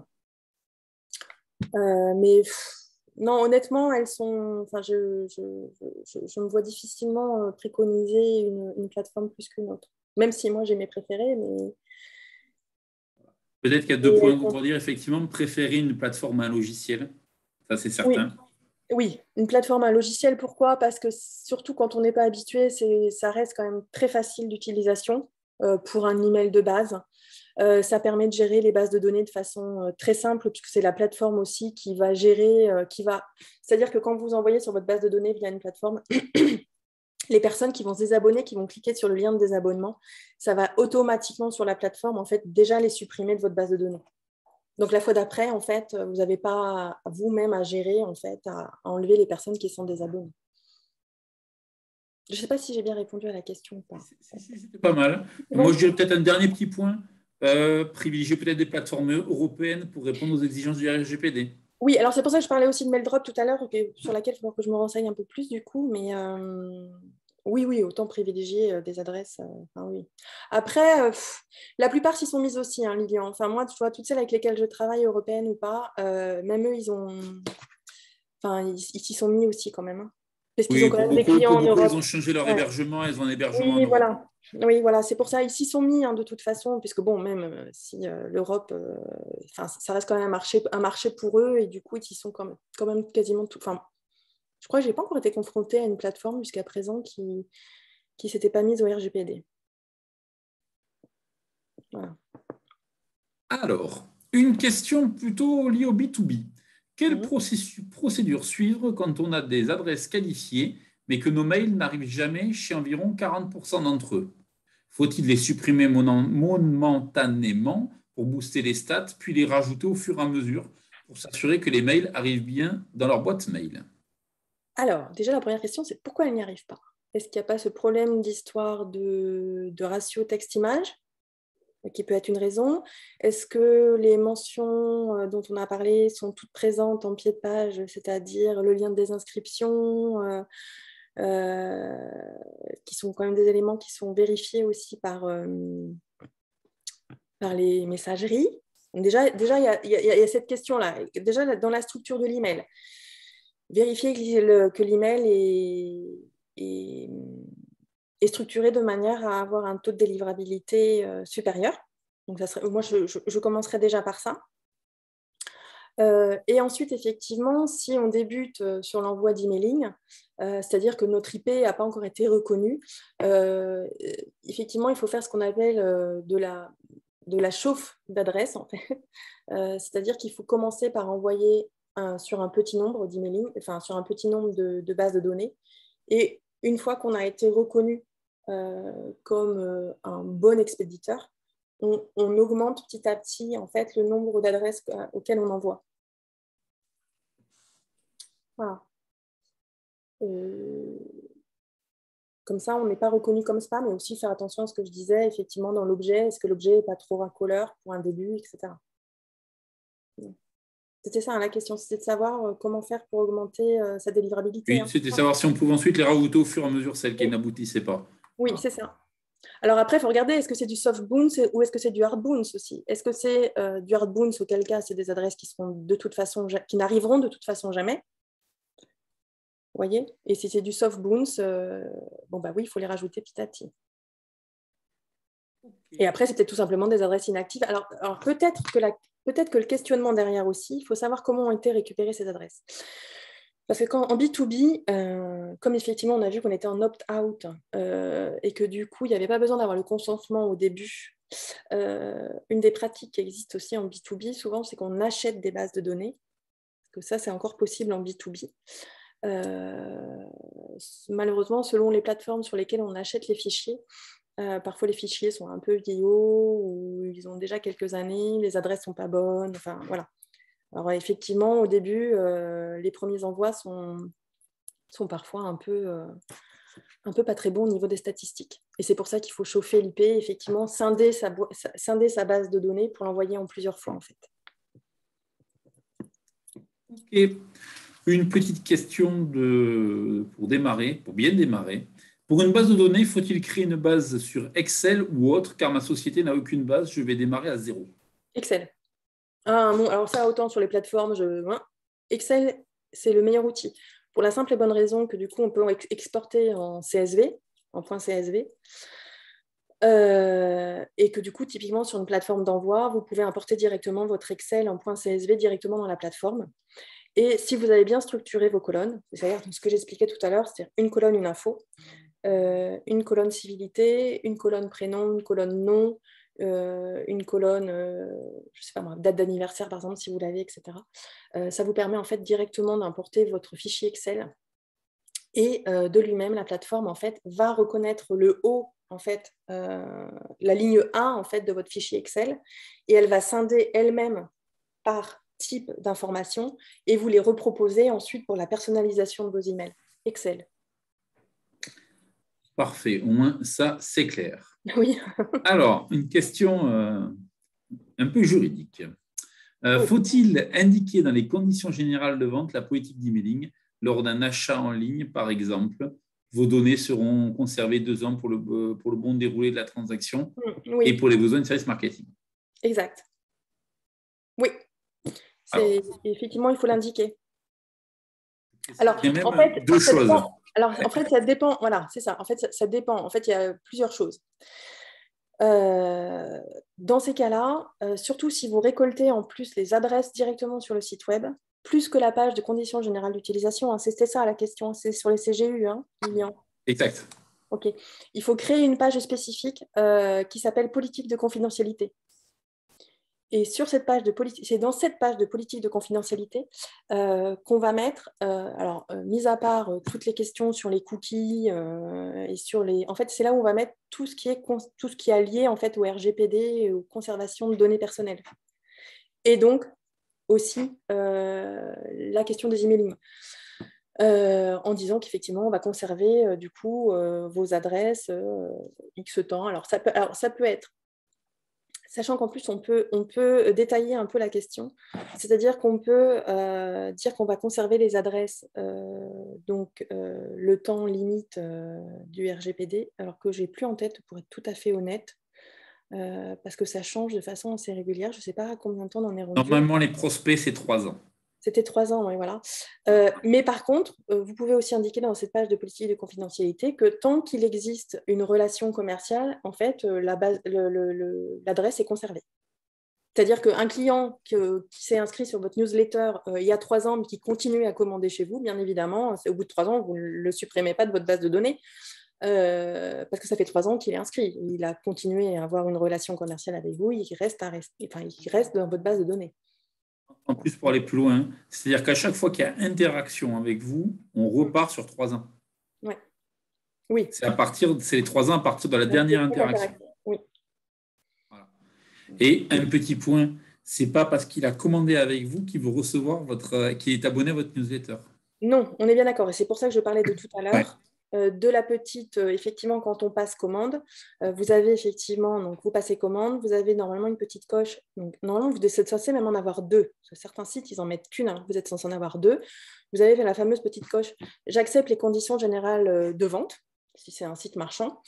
Euh, mais pff, non, honnêtement, elles sont... Enfin, je, je, je, je me vois difficilement préconiser une, une plateforme plus qu'une autre. Même si moi, j'ai mes préférés, mais... Peut-être qu'il y a deux points pour dire, effectivement, préférer une plateforme à un logiciel. Ça, c'est Oui, certain. oui, une plateforme, un logiciel, pourquoi? Parce que surtout quand on n'est pas habitué, c'est, ça reste quand même très facile d'utilisation euh, pour un email de base. Euh, ça permet de gérer les bases de données de façon euh, très simple, puisque c'est la plateforme aussi qui va gérer, euh, qui va... C'est-à-dire que quand vous envoyez sur votre base de données via une plateforme, les personnes qui vont se désabonner, qui vont cliquer sur le lien de désabonnement, ça va automatiquement sur la plateforme, en fait, déjà les supprimer de votre base de données. Donc, la fois d'après, en fait, vous n'avez pas vous-même à gérer, en fait, à enlever les personnes qui sont désabonnées. Je ne sais pas si j'ai bien répondu à la question ou pas. C'était pas mal. Bon. Moi, je dirais peut-être un dernier petit point. Euh, privilégier peut-être des plateformes européennes pour répondre aux exigences du R G P D. Oui, alors c'est pour ça que je parlais aussi de MailDrop tout à l'heure, sur laquelle il faut que je me renseigne un peu plus du coup, mais euh, oui, oui, autant privilégier euh, des adresses. Euh, enfin, oui. Après, euh, pff, la plupart s'y sont mises aussi, hein, Lilian. Enfin, moi, tu vois, toutes celles avec lesquelles je travaille, européennes ou pas, euh, même eux, ils ont... Enfin, ils s'y sont mis aussi quand même. Hein. Parce qu'ils ont Oui, quand pour même des beaucoup, clients pour en beaucoup, ils Europe. ont changé leur Ouais. hébergement, ils ont un hébergement en Oui, Europe. voilà. Oui, voilà, c'est pour ça. Ils s'y sont mis hein, de toute façon, puisque bon, même euh, si euh, l'Europe, euh, ça reste quand même un marché, un marché pour eux, et du coup, ils sont quand même, quand même quasiment tout. Enfin, je crois que je n'ai pas encore été confrontée à une plateforme jusqu'à présent qui ne s'était pas mise au R G P D. Voilà. Alors, une question plutôt liée au B deux B. Quelle Mmh. procédure suivre quand on a des adresses qualifiées, mais que nos mails n'arrivent jamais chez environ quarante pour cent d'entre eux? Faut-il les supprimer momentanément pour booster les stats, puis les rajouter au fur et à mesure pour s'assurer que les mails arrivent bien dans leur boîte mail? Alors, déjà, la première question, c'est pourquoi elle n'y arrive pas? Est-ce qu'il n'y a pas ce problème d'histoire de, de ratio texte-image qui peut être une raison? Est-ce que les mentions dont on a parlé sont toutes présentes en pied de page, c'est-à-dire le lien de désinscription, euh, euh, qui sont quand même des éléments qui sont vérifiés aussi par, euh, par les messageries? Donc déjà, déjà, il y a, y a, y a cette question-là. Déjà, dans la structure de l'email, vérifier que l'email est, est, est structuré de manière à avoir un taux de délivrabilité euh, supérieur. Donc, ça serait, moi, je, je, je commencerai déjà par ça. Euh, et ensuite, effectivement, si on débute euh, sur l'envoi d'emailing, euh, c'est-à-dire que notre I P n'a pas encore été reconnu, euh, effectivement, il faut faire ce qu'on appelle euh, de la, de la chauffe d'adresse, en fait. Euh, c'est-à-dire qu'il faut commencer par envoyer un, sur un petit nombre d'emailing, enfin sur un petit nombre de, de bases de données. Et une fois qu'on a été reconnu euh, comme euh, un bon expéditeur, on, on augmente petit à petit en fait, le nombre d'adresses auxquelles on envoie. Voilà. Euh, comme ça, on n'est pas reconnu comme spam, mais aussi faire attention à ce que je disais, effectivement, dans l'objet, est-ce que l'objet n'est pas trop racoleur pour un début, et cetera. C'était ça, hein, la question, c'était de savoir euh, comment faire pour augmenter euh, sa délivrabilité. Oui, Hein. c'était savoir si on pouvait ensuite les rajouter au fur et à mesure, celles qui Oui, n'aboutissaient pas. oui, Voilà. c'est ça. Alors après, il faut regarder, est-ce que c'est du soft bounce ou est-ce que c'est du hard bounce aussi? Est-ce que c'est euh, du hard bounce, auquel cas, c'est des adresses qui seront de toute façon, qui n'arriveront de toute façon jamais? Vous voyez? Et si c'est du soft bounce, euh, bon bah oui, il faut les rajouter petit à petit. Et après, c'est peut-être tout simplement des adresses inactives. Alors, alors peut-être que, la, peut-être que le questionnement derrière aussi, il faut savoir comment ont été récupérées ces adresses. Parce que quand en B deux B, euh, comme effectivement on a vu qu'on était en opt-out euh, et que du coup, il n'y avait pas besoin d'avoir le consentement au début, euh, une des pratiques qui existe aussi en B deux B, souvent, c'est qu'on achète des bases de données. Parce que ça, c'est encore possible en B deux B. Euh, malheureusement, selon les plateformes sur lesquelles on achète les fichiers, Euh, parfois, les fichiers sont un peu vieillots ou ils ont déjà quelques années, les adresses ne sont pas bonnes. Enfin, voilà. Alors, effectivement, au début, euh, les premiers envois sont, sont parfois un peu, euh, un peu pas très bons au niveau des statistiques. Et c'est pour ça qu'il faut chauffer l'I P, effectivement, scinder sa, scinder sa base de données pour l'envoyer en plusieurs fois, en fait. Ok. Une petite question de, pour démarrer, pour bien démarrer. Pour une base de données, faut-il créer une base sur Excel ou autre, car ma société n'a aucune base, je vais démarrer à zéro. Excel. Ah, bon, alors ça, autant sur les plateformes, je... Excel, c'est le meilleur outil. Pour la simple et bonne raison que du coup, on peut exporter en C S V, en point C S V. Euh, et que du coup, typiquement, sur une plateforme d'envoi, vous pouvez importer directement votre Excel en point C S V directement dans la plateforme. Et si vous avez bien structuré vos colonnes, c'est-à-dire ce que j'expliquais tout à l'heure, c'est-à-dire une colonne, une info, euh, une colonne civilité, une colonne prénom, une colonne nom, euh, une colonne, euh, je sais pas moi, date d'anniversaire par exemple, si vous l'avez, et cetera. Euh, ça vous permet en fait directement d'importer votre fichier Excel et euh, de lui-même, la plateforme en fait va reconnaître le haut, en fait, euh, la ligne un en fait de votre fichier Excel et elle va scinder elle-même par type d'information et vous les reproposer ensuite pour la personnalisation de vos emails. Excel. Parfait, au moins ça, c'est clair. Oui. Alors, une question euh, un peu juridique. Euh, Oui. Faut-il indiquer dans les conditions générales de vente la politique d'emailing lors d'un achat en ligne, par exemple? Vos données seront conservées deux ans pour le, pour le bon déroulé de la transaction Oui. et pour les besoins de service marketing. Exact. Oui. C'est, effectivement, il faut l'indiquer. Alors, en fait, deux ça choses. dépend. Alors, en fait, ça dépend. Voilà, c'est ça. En fait, ça, ça dépend. En fait, il y a plusieurs choses. Euh, dans ces cas-là, euh, surtout si vous récoltez en plus les adresses directement sur le site web, plus que la page de conditions générales d'utilisation, hein, c'était ça la question, c'est sur les C G U, hein, Lilian. Exact. Ok. Il faut créer une page spécifique euh, qui s'appelle politique de confidentialité. Et sur cette page de politique, c'est dans cette page de politique de confidentialité euh, qu'on va mettre, euh, alors euh, mis à part euh, toutes les questions sur les cookies euh, et sur les, en fait, c'est là où on va mettre tout ce qui est tout ce qui est lié en fait au R G P D et aux conservations de données personnelles. Et donc aussi euh, la question des emailing. Euh, en disant qu'effectivement, on va conserver euh, du coup euh, vos adresses euh, X temps. Alors ça peut, alors, ça peut être sachant qu'en plus, on peut, on peut détailler un peu la question. C'est-à-dire qu'on peut euh, dire qu'on va conserver les adresses, euh, donc euh, le temps limite euh, du R G P D, alors que je n'ai plus en tête, pour être tout à fait honnête, euh, parce que ça change de façon assez régulière. Je ne sais pas à combien de temps on en est rendu. Normalement, les prospects, c'est trois ans. C'était trois ans, oui, voilà. Euh, mais par contre, euh, vous pouvez aussi indiquer dans cette page de politique de confidentialité que tant qu'il existe une relation commerciale, en fait, euh, la base, le, le, le, l'adresse est conservée, C'est-à-dire qu'un client que, qui s'est inscrit sur votre newsletter euh, il y a trois ans, mais qui continue à commander chez vous, bien évidemment, au bout de trois ans, vous ne le supprimez pas de votre base de données euh, parce que ça fait trois ans qu'il est inscrit. Il a continué à avoir une relation commerciale avec vous, il reste, à rester, enfin, il reste dans votre base de données. En plus, pour aller plus loin, c'est-à-dire qu'à chaque fois qu'il y a interaction avec vous, on repart sur trois ans. Ouais. Oui. C'est à partir, c'est les trois ans à partir de la dernière interaction. Oui. Voilà. Et un petit point, c'est pas parce qu'il a commandé avec vous qu'il veut recevoir votre, qu'il est abonné à votre newsletter. Non, on est bien d'accord. Et c'est pour ça que je parlais de tout à l'heure. Ouais. Euh, de la petite, euh, effectivement, quand on passe commande, euh, vous avez effectivement, donc vous passez commande, vous avez normalement une petite coche. Donc, normalement, vous êtes censé même en avoir deux. Sur certains sites, ils en mettent qu'une. Hein. Vous êtes censé en avoir deux. Vous avez la fameuse petite coche. J'accepte les conditions générales de vente, si c'est un site marchand.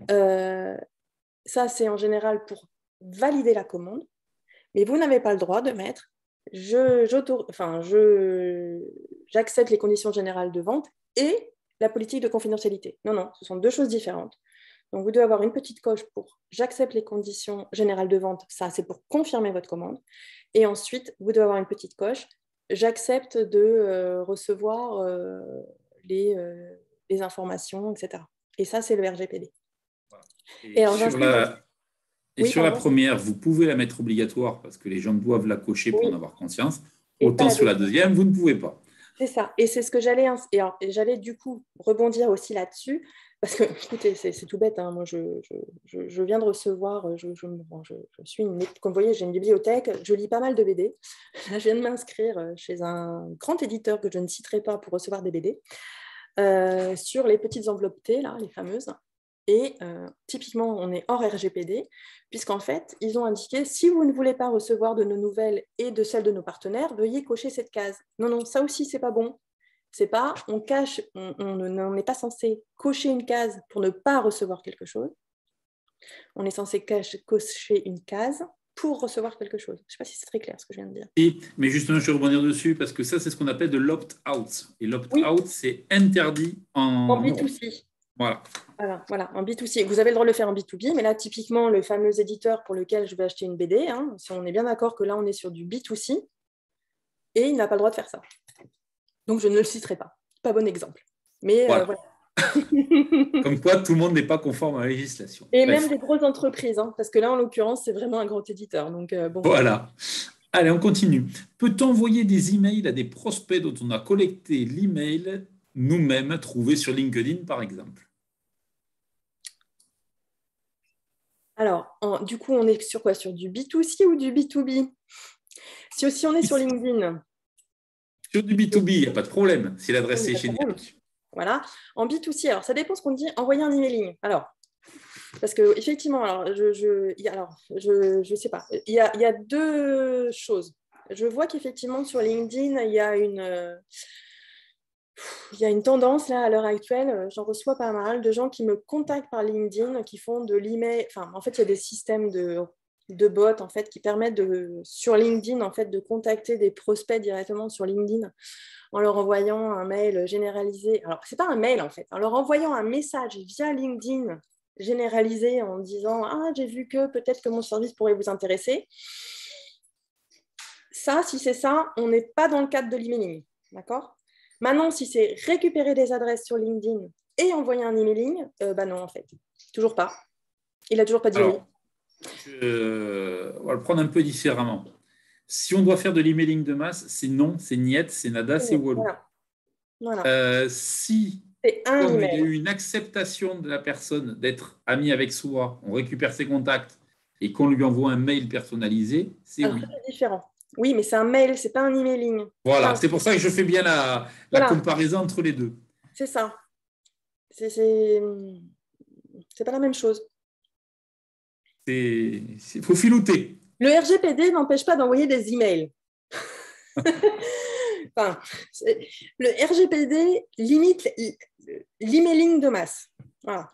Euh, ça, c'est en général pour valider la commande. Mais vous n'avez pas le droit de mettre je, enfin, je, j'accepte les conditions générales de vente et la politique de confidentialité. Non, non, ce sont deux choses différentes. Donc, vous devez avoir une petite coche pour j'accepte les conditions générales de vente. Ça, c'est pour confirmer votre commande. Et ensuite, vous devez avoir une petite coche j'accepte de euh, recevoir euh, les, euh, les informations, et cetera. Et ça, c'est le R G P D. Et, et alors, sur la... Et oui, sur la première, vous pouvez la mettre obligatoire parce que les gens doivent la cocher pour oui. en avoir conscience. Autant la sur la deuxième, vous ne pouvez pas. C'est ça. Et c'est ce que j'allais... Et alors, j'allais du coup rebondir aussi là-dessus. Parce que, écoutez, c'est, c'est tout bête. Hein. Moi, je, je, je viens de recevoir... Je, je, bon, je, je suis une, comme vous voyez, j'ai une bibliothèque. Je lis pas mal de B D. Là, je viens de m'inscrire chez un grand éditeur que je ne citerai pas pour recevoir des B D. Euh, sur les petites enveloppes T, là, les fameuses. Et euh, typiquement, on est hors R G P D, puisqu'en fait, ils ont indiqué, si vous ne voulez pas recevoir de nos nouvelles et de celles de nos partenaires, veuillez cocher cette case. Non, non, ça aussi, c'est pas bon. C'est pas, on cache, on, on n'est pas censé cocher une case pour ne pas recevoir quelque chose. On est censé cache, cocher une case pour recevoir quelque chose. Je ne sais pas si c'est très clair ce que je viens de dire. Et, mais justement, je vais rebondir dessus, parce que ça, c'est ce qu'on appelle de l'opt-out. Et l'opt-out, oui. c'est interdit en... En B deux C. Voilà. Voilà, voilà, en B deux C. Vous avez le droit de le faire en B deux B, mais là, typiquement, le fameux éditeur pour lequel je vais acheter une B D, hein, si on est bien d'accord que là, on est sur du B deux C, et il n'a pas le droit de faire ça. Donc, je ne le citerai pas. Pas bon exemple. Mais voilà. Euh, voilà. Comme quoi, tout le monde n'est pas conforme à la législation. Et Bref. Même des grosses entreprises, hein, parce que là, en l'occurrence, c'est vraiment un gros éditeur. Donc, euh, bon. Voilà. Allez, on continue. Peut-on envoyer des emails à des prospects dont on a collecté l'email nous-mêmes, trouvé sur LinkedIn, par exemple? Alors, en, du coup, on est sur quoi? Sur du B deux C ou du B deux B? Si aussi on est sur LinkedIn. Sur du B deux B, il n'y a pas de problème, si l'adresse est générique. Voilà. En B deux C, alors ça dépend ce qu'on dit, envoyer un emailing. Alors, parce que effectivement, alors je, je, y a, alors, je, je sais pas, il y a, il y a deux choses. Je vois qu'effectivement sur LinkedIn, il y a une, euh, il y a une tendance là à l'heure actuelle. J'en reçois pas mal de gens qui me contactent par LinkedIn, qui font de l'email. Enfin, en fait, il y a des systèmes de de bots en fait qui permettent de sur LinkedIn en fait de contacter des prospects directement sur LinkedIn en leur envoyant un mail généralisé. Alors c'est pas un mail en fait, en leur envoyant un message via LinkedIn généralisé en disant ah j'ai vu que peut-être que mon service pourrait vous intéresser. Ça, si c'est ça, on n'est pas dans le cadre de l'emailing, d'accord? Maintenant, si c'est récupérer des adresses sur LinkedIn et envoyer un emailing, euh, bah non en fait, toujours pas. Il a toujours pas dit oui. Je... On va le prendre un peu différemment. Si on doit faire de l'emailing de masse, c'est non, c'est niet, c'est nada, c'est walou. Voilà. Voilà. Euh, si, un comme email. il y a eu une acceptation de la personne d'être amie avec soi, on récupère ses contacts et qu'on lui envoie un mail personnalisé, c'est oui. C'est différent. Oui, mais c'est un mail, c'est pas un emailing. Voilà, c'est pour ça que je fais bien la, la voilà. comparaison entre les deux. C'est ça. C'est, c'est... c'est pas la même chose. Il faut filouter. Le R G P D n'empêche pas d'envoyer des emails. Enfin, le R G P D limite l'emailing de masse. Voilà.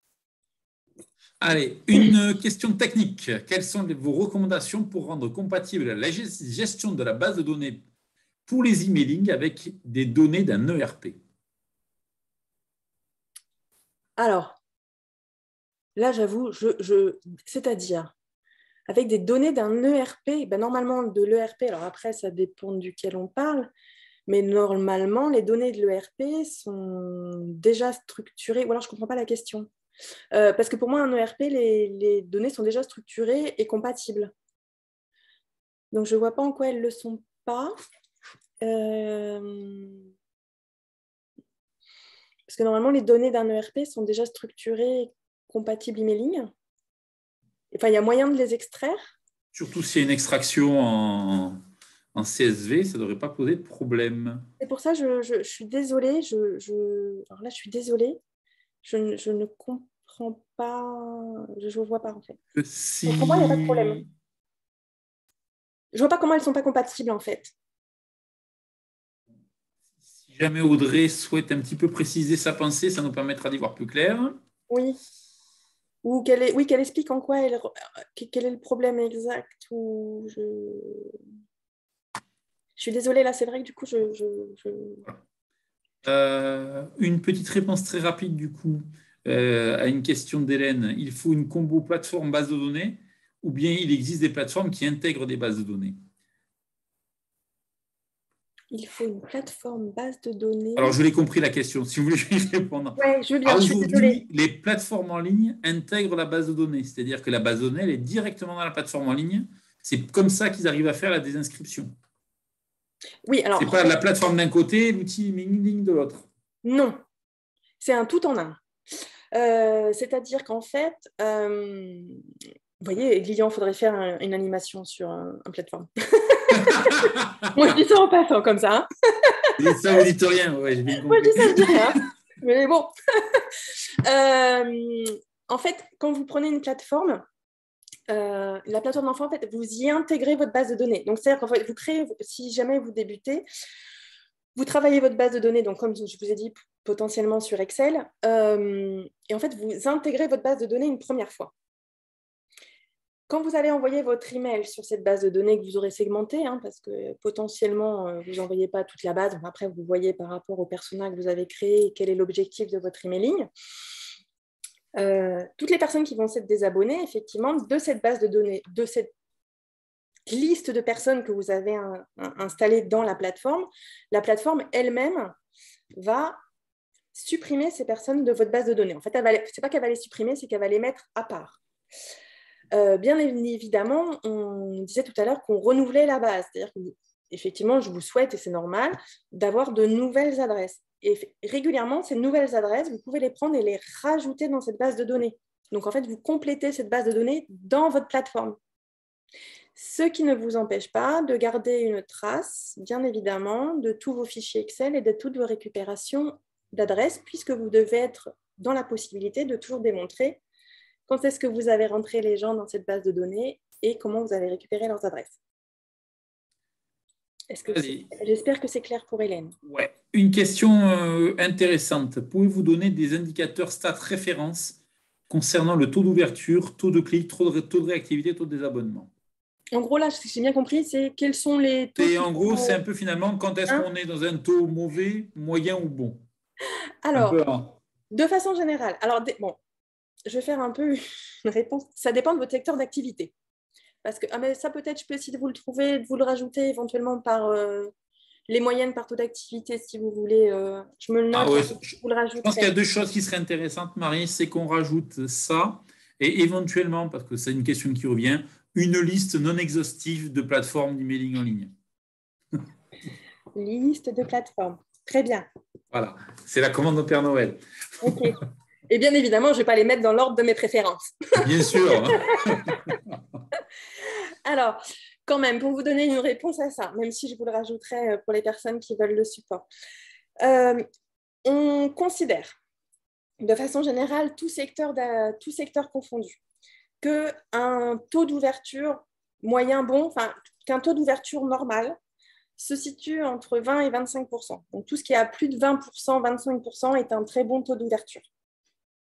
Allez, une question technique. Quelles sont vos recommandations pour rendre compatible la gestion de la base de données pour les emailings avec des données d'un E R P? Alors, là, j'avoue, je, je, c'est-à-dire, avec des données d'un E R P. Ben, normalement, de l'E R P, alors après, ça dépend duquel on parle, mais normalement, les données de l'E R P sont déjà structurées. Ou alors, je ne comprends pas la question. Euh, parce que pour moi, un E R P, les, les données sont déjà structurées et compatibles. Donc, je ne vois pas en quoi elles ne le sont pas. Euh... Parce que normalement, les données d'un E R P sont déjà structurées et compatibles emailing. Enfin, il y a moyen de les extraire. Surtout s'il y a une extraction en, en C S V, ça ne devrait pas poser de problème. C'est pour ça que je, je, je suis désolée. Je, je... Alors là, je suis désolée. Je, je ne comprends pas. Je ne vois pas, en fait. Si... Donc, pour moi, il n'y a pas de problème. Je ne vois pas comment elles ne sont pas compatibles, en fait. Si jamais Audrey souhaite un petit peu préciser sa pensée, ça nous permettra d'y voir plus clair. Oui. Ou qu'elle est... Oui, qu'elle explique en quoi elle... quel est le problème exact. Ou je... je suis désolée, là, c'est vrai que du coup, je... je, je... Euh, une petite réponse très rapide, du coup, euh, à une question d'Hélène. Il faut une combo plateforme base de données ou bien il existe des plateformes qui intègrent des bases de données? Il faut une plateforme base de données. Alors, je l'ai compris la question, si vous voulez y répondre. Oui, je veux bien, je suis désolée. Aujourd'hui, les plateformes en ligne intègrent la base de données, c'est-à-dire que la base de données, elle est directement dans la plateforme en ligne. C'est comme ça qu'ils arrivent à faire la désinscription. Oui, alors. C'est pas la plateforme d'un côté, l'outil emailing de l'autre. Non, c'est un tout en un. Euh, c'est-à-dire qu'en fait, euh, vous voyez, Lilian, il faudrait faire un, une animation sur un, un plateforme. Moi, je dis ça en passant comme ça. Hein. Et ça, vous dites rien. Ouais, j'ai bien compris. Moi, je dis ça, je dis rien. Mais bon. euh, en fait, quand vous prenez une plateforme, euh, la plateforme d'enfant, en fait, vous y intégrez votre base de données. Donc, c'est-à-dire qu'en fait, vous créez, si jamais vous débutez, vous travaillez votre base de données, donc comme je vous ai dit, potentiellement sur Excel, euh, et en fait, vous intégrez votre base de données une première fois. Quand vous allez envoyer votre email sur cette base de données que vous aurez segmentée, hein, parce que potentiellement, euh, vous n'envoyez pas toute la base, donc après, vous voyez par rapport au persona que vous avez créé quel est l'objectif de votre emailing. Euh, toutes les personnes qui vont s'être désabonnées, effectivement, de cette base de données, de cette liste de personnes que vous avez un, un, installées dans la plateforme, la plateforme elle-même va supprimer ces personnes de votre base de données. En fait, ce n'est pas qu'elle va les supprimer, c'est qu'elle va les mettre à part. Euh, bien évidemment, on disait tout à l'heure qu'on renouvelait la base. C'est-à-dire que, effectivement, je vous souhaite, et c'est normal, d'avoir de nouvelles adresses. Et régulièrement, ces nouvelles adresses, vous pouvez les prendre et les rajouter dans cette base de données. Donc, en fait, vous complétez cette base de données dans votre plateforme. Ce qui ne vous empêche pas de garder une trace, bien évidemment, de tous vos fichiers Excel et de toutes vos récupérations d'adresses, puisque vous devez être dans la possibilité de toujours démontrer quand est-ce que vous avez rentré les gens dans cette base de données et comment vous avez récupéré leurs adresses. Est-ce que J'espère que c'est clair pour Hélène. Ouais. Une question euh, intéressante. Pouvez-vous donner des indicateurs stats références concernant le taux d'ouverture, taux de clic, taux de, taux de réactivité, taux de désabonnement? En gros, là, ce que j'ai bien compris, c'est quels sont les taux. Et en gros, c'est un peu finalement quand est-ce hein qu'on est dans un taux mauvais, moyen ou bon? Alors, peu, hein. De façon générale, alors, bon, je vais faire un peu une réponse. Ça dépend de votre secteur d'activité. Parce que ah, mais ça, peut-être, je peux essayer de vous le trouver, de vous le rajouter éventuellement par euh, les moyennes par taux d'activité, si vous voulez. Euh, je me le note, ah ouais, je vous le rajouterai. Je pense qu'il y a deux choses qui seraient intéressantes, Marie, c'est qu'on rajoute ça et éventuellement, parce que c'est une question qui revient, une liste non exhaustive de plateformes d'emailing en ligne. Liste de plateformes. Très bien. Voilà, c'est la commande au Père Noël. OK. Et bien évidemment, je ne vais pas les mettre dans l'ordre de mes préférences. Bien sûr. Alors, quand même, pour vous donner une réponse à ça, même si je vous le rajouterai pour les personnes qui veulent le support, euh, on considère, de façon générale, tout secteur, tout secteur confondu, qu'un taux d'ouverture moyen bon, enfin, qu'un taux d'ouverture normal se situe entre vingt et vingt-cinq pour cent. Donc, tout ce qui est à plus de vingt pour cent, vingt-cinq pour cent est un très bon taux d'ouverture. D'accord ?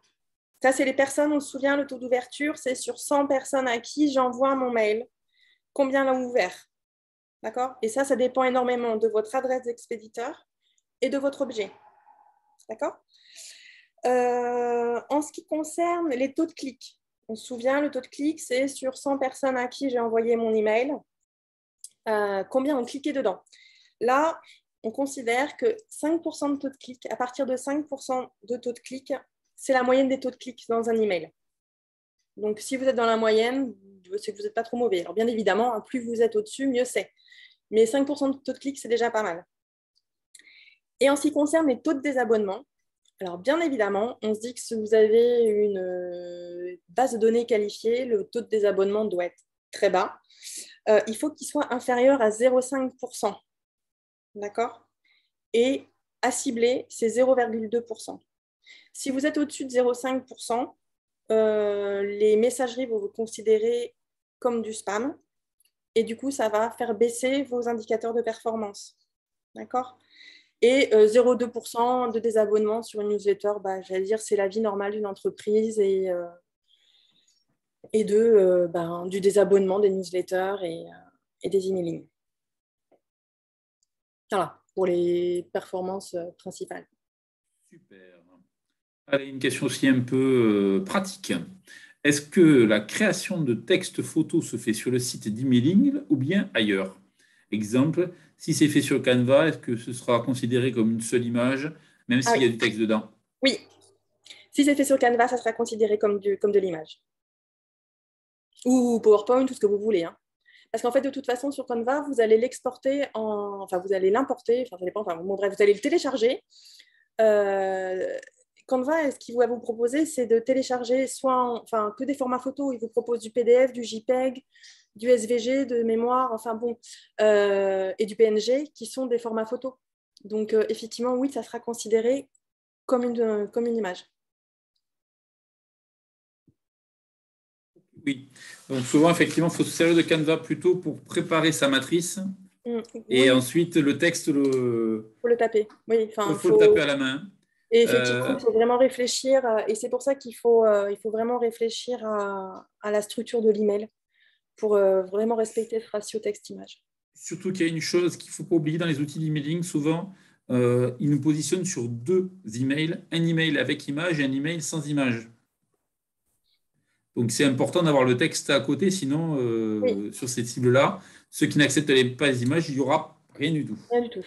Ça, c'est les personnes, on se souvient, le taux d'ouverture, c'est sur cent personnes à qui j'envoie mon mail. Combien l'ont ouvert? D'accord? Et ça, ça dépend énormément de votre adresse d'expéditeur et de votre objet. D'accord? euh, En ce qui concerne les taux de clic, On se souvient, le taux de clic, c'est sur cent personnes à qui j'ai envoyé mon email, euh, combien ont cliqué dedans. Là, on considère que cinq pour cent de taux de clic, à partir de cinq pour cent de taux de clic, c'est la moyenne des taux de clic dans un email. Donc, si vous êtes dans la moyenne, c'est que vous n'êtes pas trop mauvais. Alors, bien évidemment, plus vous êtes au-dessus, mieux c'est. Mais cinq pour cent de taux de clic, c'est déjà pas mal. Et en ce qui concerne les taux de désabonnement, alors bien évidemment, on se dit que si vous avez une base de données qualifiée, le taux de désabonnement doit être très bas. Euh, il faut qu'il soit inférieur à zéro virgule cinq pour cent. D'accord? Et à cibler, c'est zéro virgule deux pour cent. Si vous êtes au-dessus de zéro virgule cinq pour cent, euh, les messageries vont vous considérer comme du spam. Et du coup, ça va faire baisser vos indicateurs de performance. D'accord? Et euh, zéro virgule deux pour cent de désabonnement sur une newsletter, bah, j'allais dire, c'est la vie normale d'une entreprise et, euh, et de, euh, bah, du désabonnement des newsletters et, euh, et des emailing. Voilà, pour les performances euh, principales. Super. Allez, une question aussi un peu euh, pratique. Est-ce que la création de textes photos se fait sur le site d'emailing ou bien ailleurs? Exemple, si c'est fait sur Canva, est-ce que ce sera considéré comme une seule image, même Ah s'il oui. y a du texte dedans? Oui, si c'est fait sur Canva, ça sera considéré comme, du, comme de l'image. Ou PowerPoint, tout ce que vous voulez. Hein. Parce qu'en fait, de toute façon, sur Canva, vous allez l'exporter en... Enfin, vous allez l'importer, enfin, ça dépend, enfin, bon, bref, vous allez le télécharger. Euh... Canva, ce qu'il va vous proposer, c'est de télécharger soit en... enfin, que des formats photos. Il vous propose du P D F, du JPEG, du S V G, de mémoire, enfin bon, euh, et du P N G, qui sont des formats photos. Donc, euh, effectivement, oui, ça sera considéré comme une, comme une image. Oui. Donc souvent, effectivement, il faut se servir de Canva plutôt pour préparer sa matrice. Mmh, Et oui. ensuite, le texte, le... Il faut le taper. Oui, enfin, il faut faut... le taper à la main. Et effectivement, Euh... il faut vraiment réfléchir. Et c'est pour ça qu'il faut, euh, il faut vraiment réfléchir à, à la structure de l'email pour euh, vraiment respecter ce ratio texte-image. Surtout qu'il y a une chose qu'il ne faut pas oublier dans les outils d'emailing, souvent, euh, ils nous positionnent sur deux emails, un email avec image et un email sans image. Donc c'est important d'avoir le texte à côté, sinon, euh, Oui. sur cette cible-là, ceux qui n'acceptent pas les images, il n'y aura rien du tout. Rien du tout.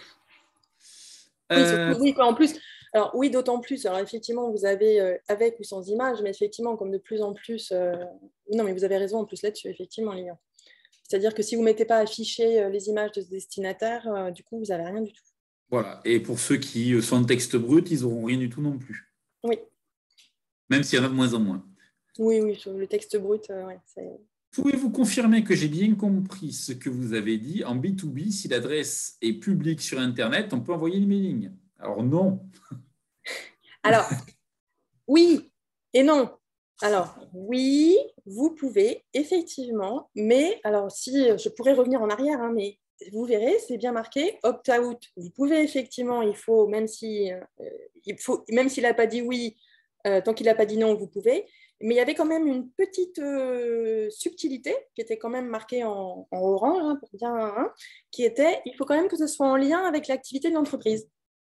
Oui, surtout, Euh, oui, en plus, alors oui, d'autant plus. Alors effectivement, vous avez euh, avec ou sans image, mais effectivement, comme de plus en plus. Euh... Non, mais vous avez raison en plus là-dessus, effectivement, Lilian. C'est-à-dire que si vous ne mettez pas à afficher euh, les images de ce destinataire, euh, du coup, vous n'avez rien du tout. Voilà. Et pour ceux qui sont en texte brut, ils n'auront rien du tout non plus. Oui. Même s'il y en a de moins en moins. Oui, oui, sur le texte brut, euh, ouais, c'est... Pouvez-vous confirmer que j'ai bien compris ce que vous avez dit? En B deux B, si l'adresse est publique sur Internet, on peut envoyer l'emailing. Alors non. Alors, oui et non. Alors, oui, vous pouvez, effectivement, mais alors si je pourrais revenir en arrière, hein, mais vous verrez, c'est bien marqué opt-out. Vous pouvez effectivement, il faut, même si, euh, il faut, même s'il n'a pas dit oui, euh, tant qu'il n'a pas dit non, vous pouvez. Mais il y avait quand même une petite euh, subtilité qui était quand même marquée en, en orange, hein, pour bien, hein, qui était, il faut quand même que ce soit en lien avec l'activité de l'entreprise.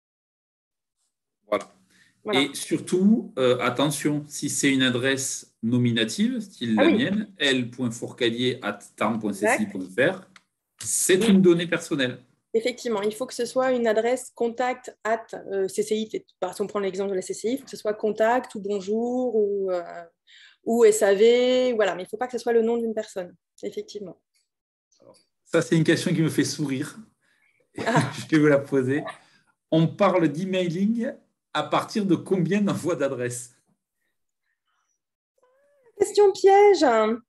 Voilà. Voilà. Et surtout, euh, attention, si c'est une adresse nominative, style Ah la oui. mienne, l point fourcadier arobase tarn point c c i point f r, c'est Oui. une donnée personnelle. Effectivement, il faut que ce soit une adresse contact at euh, C C I. Si on prend l'exemple de la C C I, il faut que ce soit contact ou bonjour ou, euh, ou S A V. Voilà, mais il ne faut pas que ce soit le nom d'une personne, effectivement. Alors, ça, c'est une question qui me fait sourire. Ah. Je vais vous la poser. On parle d'emailing à partir de combien d'envois d'adresses? Question piège.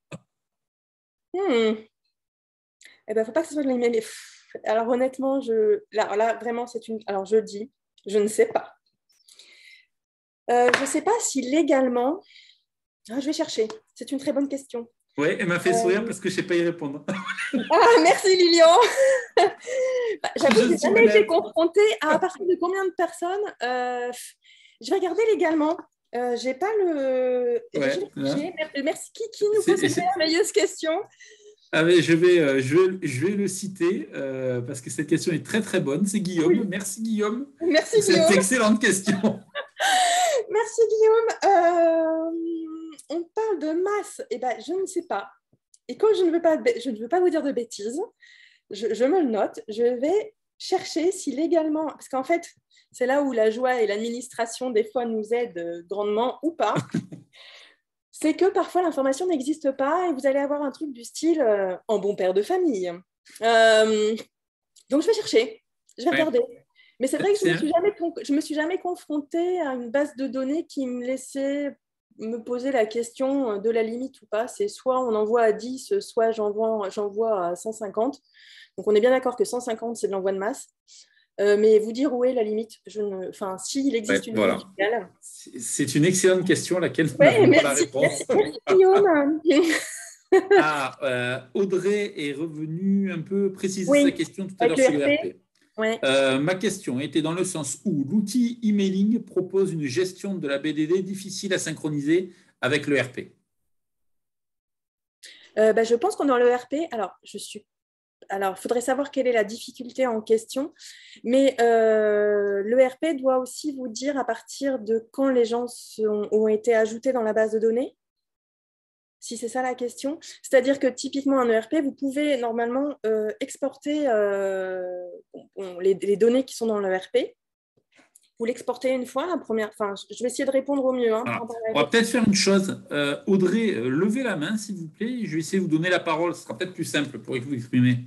Hmm. Eh ben, faut pas que ce soit de l'email. Alors honnêtement, je là, là vraiment c'est une. Alors je dis, je ne sais pas. Euh, je ne sais pas si légalement. Ah, je vais chercher. C'est une très bonne question. Oui, elle m'a fait euh... sourire parce que je ne sais pas y répondre. Ah, merci Lilian. Bah, j'avoue, je n'ai jamais été confrontée à à partir de combien de personnes. Euh, je vais regarder légalement. Euh, j'ai pas le. Ouais, j'ai... Merci qui, qui nous pose cette merveilleuse question. Ah, mais je, vais, euh, je, vais, je vais le citer euh, parce que cette question est très très bonne. C'est Guillaume. Oui. Merci Guillaume. Merci pour Guillaume. cette excellente question. Merci Guillaume. Euh, on parle de masse, eh ben, je ne sais pas. Et comme je ne veux pas, je ne veux pas vous dire de bêtises, je, je me le note, je vais chercher si légalement, parce qu'en fait, c'est là où la joie et l'administration, des fois, nous aident grandement ou pas, c'est que parfois, l'information n'existe pas et vous allez avoir un truc du style euh, en bon père de famille. Euh, donc, je vais chercher, je vais Ouais. regarder. Mais c'est vrai que je ne me, C'est- suis jamais, je me suis jamais confrontée à une base de données qui me laissait me poser la question de la limite ou pas. C'est soit on envoie à dix, soit j'envoie, j'envoie à cent cinquante. Donc, on est bien d'accord que cent cinquante, c'est de l'envoi de masse. Euh, mais vous dire où est la limite, je ne... enfin, s'il existe Ouais, une limite voilà. légale. C'est c'est une excellente question à laquelle nous Oui, n'avons pas la merci, réponse. merci, merci Guillaume. Ah, euh, Audrey est revenue un peu préciser sa Oui, question tout à avec l'heure le sur le R P. R P. Ouais. Euh, ma question était dans le sens où l'outil emailing propose une gestion de la B D D difficile à synchroniser avec le R P. Euh, bah, je pense qu'on est dans le R P. Alors, je suis. Alors, il faudrait savoir quelle est la difficulté en question. Mais euh, le R P doit aussi vous dire à partir de quand les gens sont, ont été ajoutés dans la base de données. Si c'est ça la question. C'est-à-dire que typiquement, un E R P, vous pouvez normalement euh, exporter euh, bon, les, les données qui sont dans le E R P. Vous l'exportez une fois, la première. Enfin, je vais essayer de répondre au mieux. Hein, Voilà. On va peut-être faire une chose. Euh, Audrey, euh, levez la main, s'il vous plaît. Je vais essayer de vous donner la parole. Ce sera peut-être plus simple pour vous exprimer.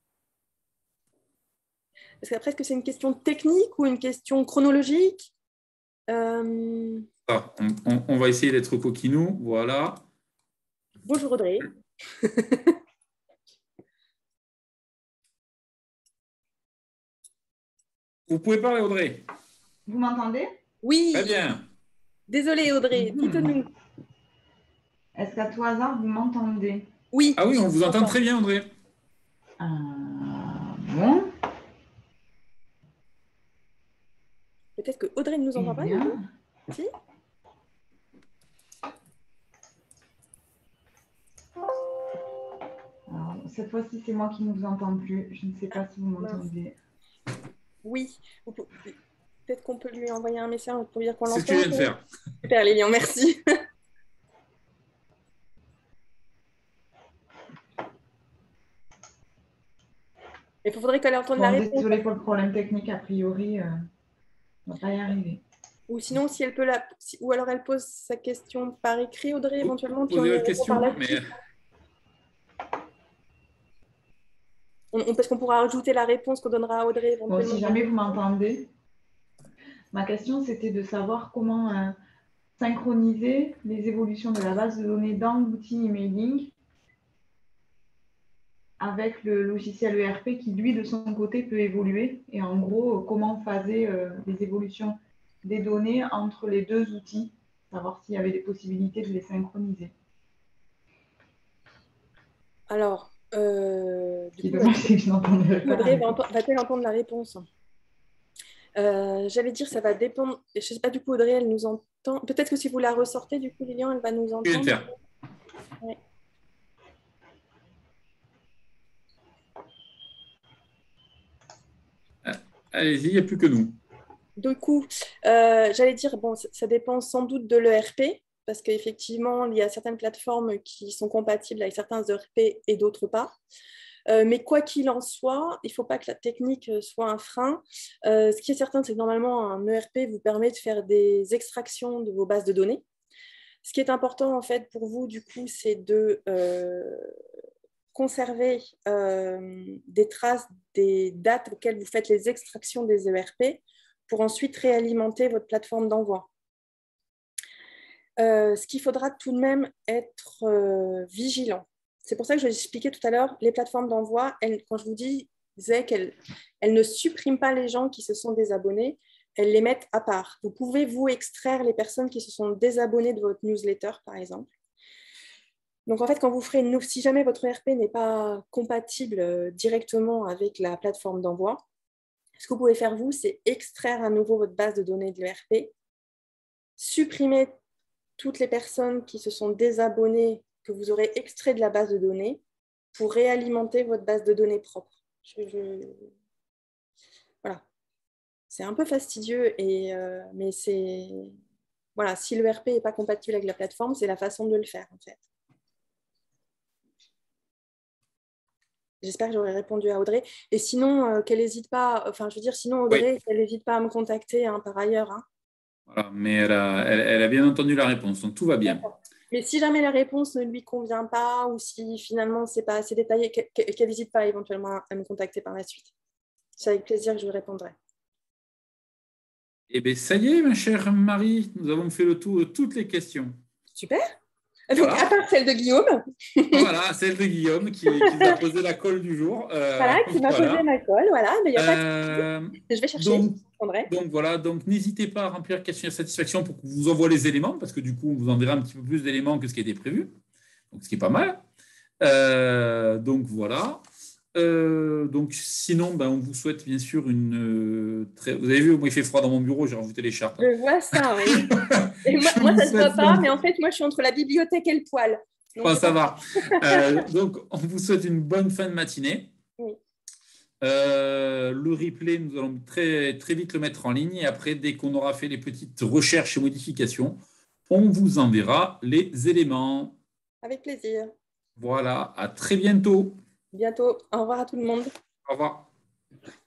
Parce qu'après, est-ce que c'est une question technique ou une question chronologique? euh... Ah, on, on, on va essayer d'être coquinou. Voilà. Bonjour Audrey. Vous pouvez parler, Audrey. Vous m'entendez? Oui. Très bien. Désolée Audrey, dites-nous. Est-ce qu'à tout hasard, vous m'entendez? Oui. Ah oui, on vous entend très bien, Audrey. Euh, bon. Peut-être que Audrey ne nous entend Eh pas. bien. Si. Alors, cette fois-ci, c'est moi qui ne vous entends plus. Je ne sais pas si vous m'entendez. Oui. Peut-être qu'on peut lui envoyer un message pour dire qu'on l'entend. C'est ce que je viens de faire. Super Lilian, merci. Il faudrait qu'elle entende Bon, la réponse. désolée pour le problème technique, a priori, euh, on ne va pas y arriver. Ou sinon, si elle peut la... Ou alors elle pose sa question par écrit, Audrey, éventuellement, puis on Posez y votre répond par question, la mais suite. On, on, parce qu'on pourra ajouter la réponse qu'on donnera à Audrey éventuellement. Bon, si jamais vous m'entendez, ma question, c'était de savoir comment euh, synchroniser les évolutions de la base de données dans l'outil emailing avec le logiciel E R P qui, lui, de son côté, peut évoluer. Et en gros, comment phaser euh, les évolutions des données entre les deux outils, savoir s'il y avait des possibilités de les synchroniser. Alors, euh, du Qui coup, demande si je n'entendais pas. Audrey va-t-elle entendre la réponse? euh, J'allais dire, ça va dépendre. Je ne sais pas, du coup, Audrey, elle nous entend. Peut-être que si vous la ressortez, du coup, Lilian, elle va nous entendre. je viens de faire. Ouais. Allez-y, il n'y a plus que nous. Du coup, euh, j'allais dire, bon, ça, ça dépend sans doute de l'E R P, parce qu'effectivement, il y a certaines plateformes qui sont compatibles avec certains E R P et d'autres pas. Euh, mais quoi qu'il en soit, il ne faut pas que la technique soit un frein. Euh, ce qui est certain, c'est que normalement, un E R P vous permet de faire des extractions de vos bases de données. Ce qui est important, en fait, pour vous, du coup, c'est de euh, conserver euh, des traces des dates auxquelles vous faites les extractions des E R P pour ensuite réalimenter votre plateforme d'envoi. Euh, ce qu'il faudra tout de même être euh, vigilant. C'est pour ça que je vous expliquais tout à l'heure, les plateformes d'envoi, quand je vous disais qu'elles elles ne suppriment pas les gens qui se sont désabonnés, elles les mettent à part. Vous pouvez, vous, extraire les personnes qui se sont désabonnées de votre newsletter, par exemple. Donc, en fait, quand vous ferez une... si jamais votre E R P n'est pas compatible directement avec la plateforme d'envoi, ce que vous pouvez faire, vous, c'est extraire à nouveau votre base de données de l'E R P, supprimer toutes les personnes qui se sont désabonnées, que vous aurez extrait de la base de données, pour réalimenter votre base de données propre. Je, je... Voilà. C'est un peu fastidieux, et, euh, mais c'est Voilà, si le R P n'est pas compatible avec la plateforme, c'est la façon de le faire, en fait. J'espère que j'aurai répondu à Audrey. Et sinon, euh, qu'elle n'hésite pas, enfin, je veux dire, sinon, Audrey, oui. qu'elle n'hésite pas à me contacter hein, par ailleurs. Hein. Voilà, mais elle a, elle, elle a bien entendu la réponse, donc tout va bien. Mais si jamais la réponse ne lui convient pas ou si finalement, ce n'est pas assez détaillé, qu'elle n'hésite pas éventuellement à me contacter par la suite. C'est avec plaisir que je lui répondrai. Eh bien, ça y est, ma chère Marie, nous avons fait le tour de toutes les questions. Super. Donc, voilà. À part celle de Guillaume. Voilà, celle de Guillaume qui, qui nous a posé la colle du jour. Euh, voilà, qui m'a voilà. posé ma colle. Voilà, mais il n'y a euh, pas de... Je vais chercher. Donc, donc voilà, donc n'hésitez pas à remplir le questionnaire de satisfaction pour qu'on vous envoie les éléments, parce que du coup, on vous enverra un petit peu plus d'éléments que ce qui était prévu. Donc, ce qui est pas mal. Euh, donc, voilà. Euh, donc, sinon, ben, on vous souhaite bien sûr une euh, très... Vous avez vu, moi, il fait froid dans mon bureau, j'ai rajouté les charpes. Je vois ça, oui. Et moi, moi ça ne se voit pas, donc... mais en fait, moi, je suis entre la bibliothèque et le poêle. Donc, oh, ça va. euh, donc, on vous souhaite une bonne fin de matinée. Oui. Euh, le replay, nous allons très, très vite le mettre en ligne. Et après, dès qu'on aura fait les petites recherches et modifications, on vous enverra les éléments. Avec plaisir. Voilà, à très bientôt. Bientôt. Au revoir à tout le monde. Au revoir.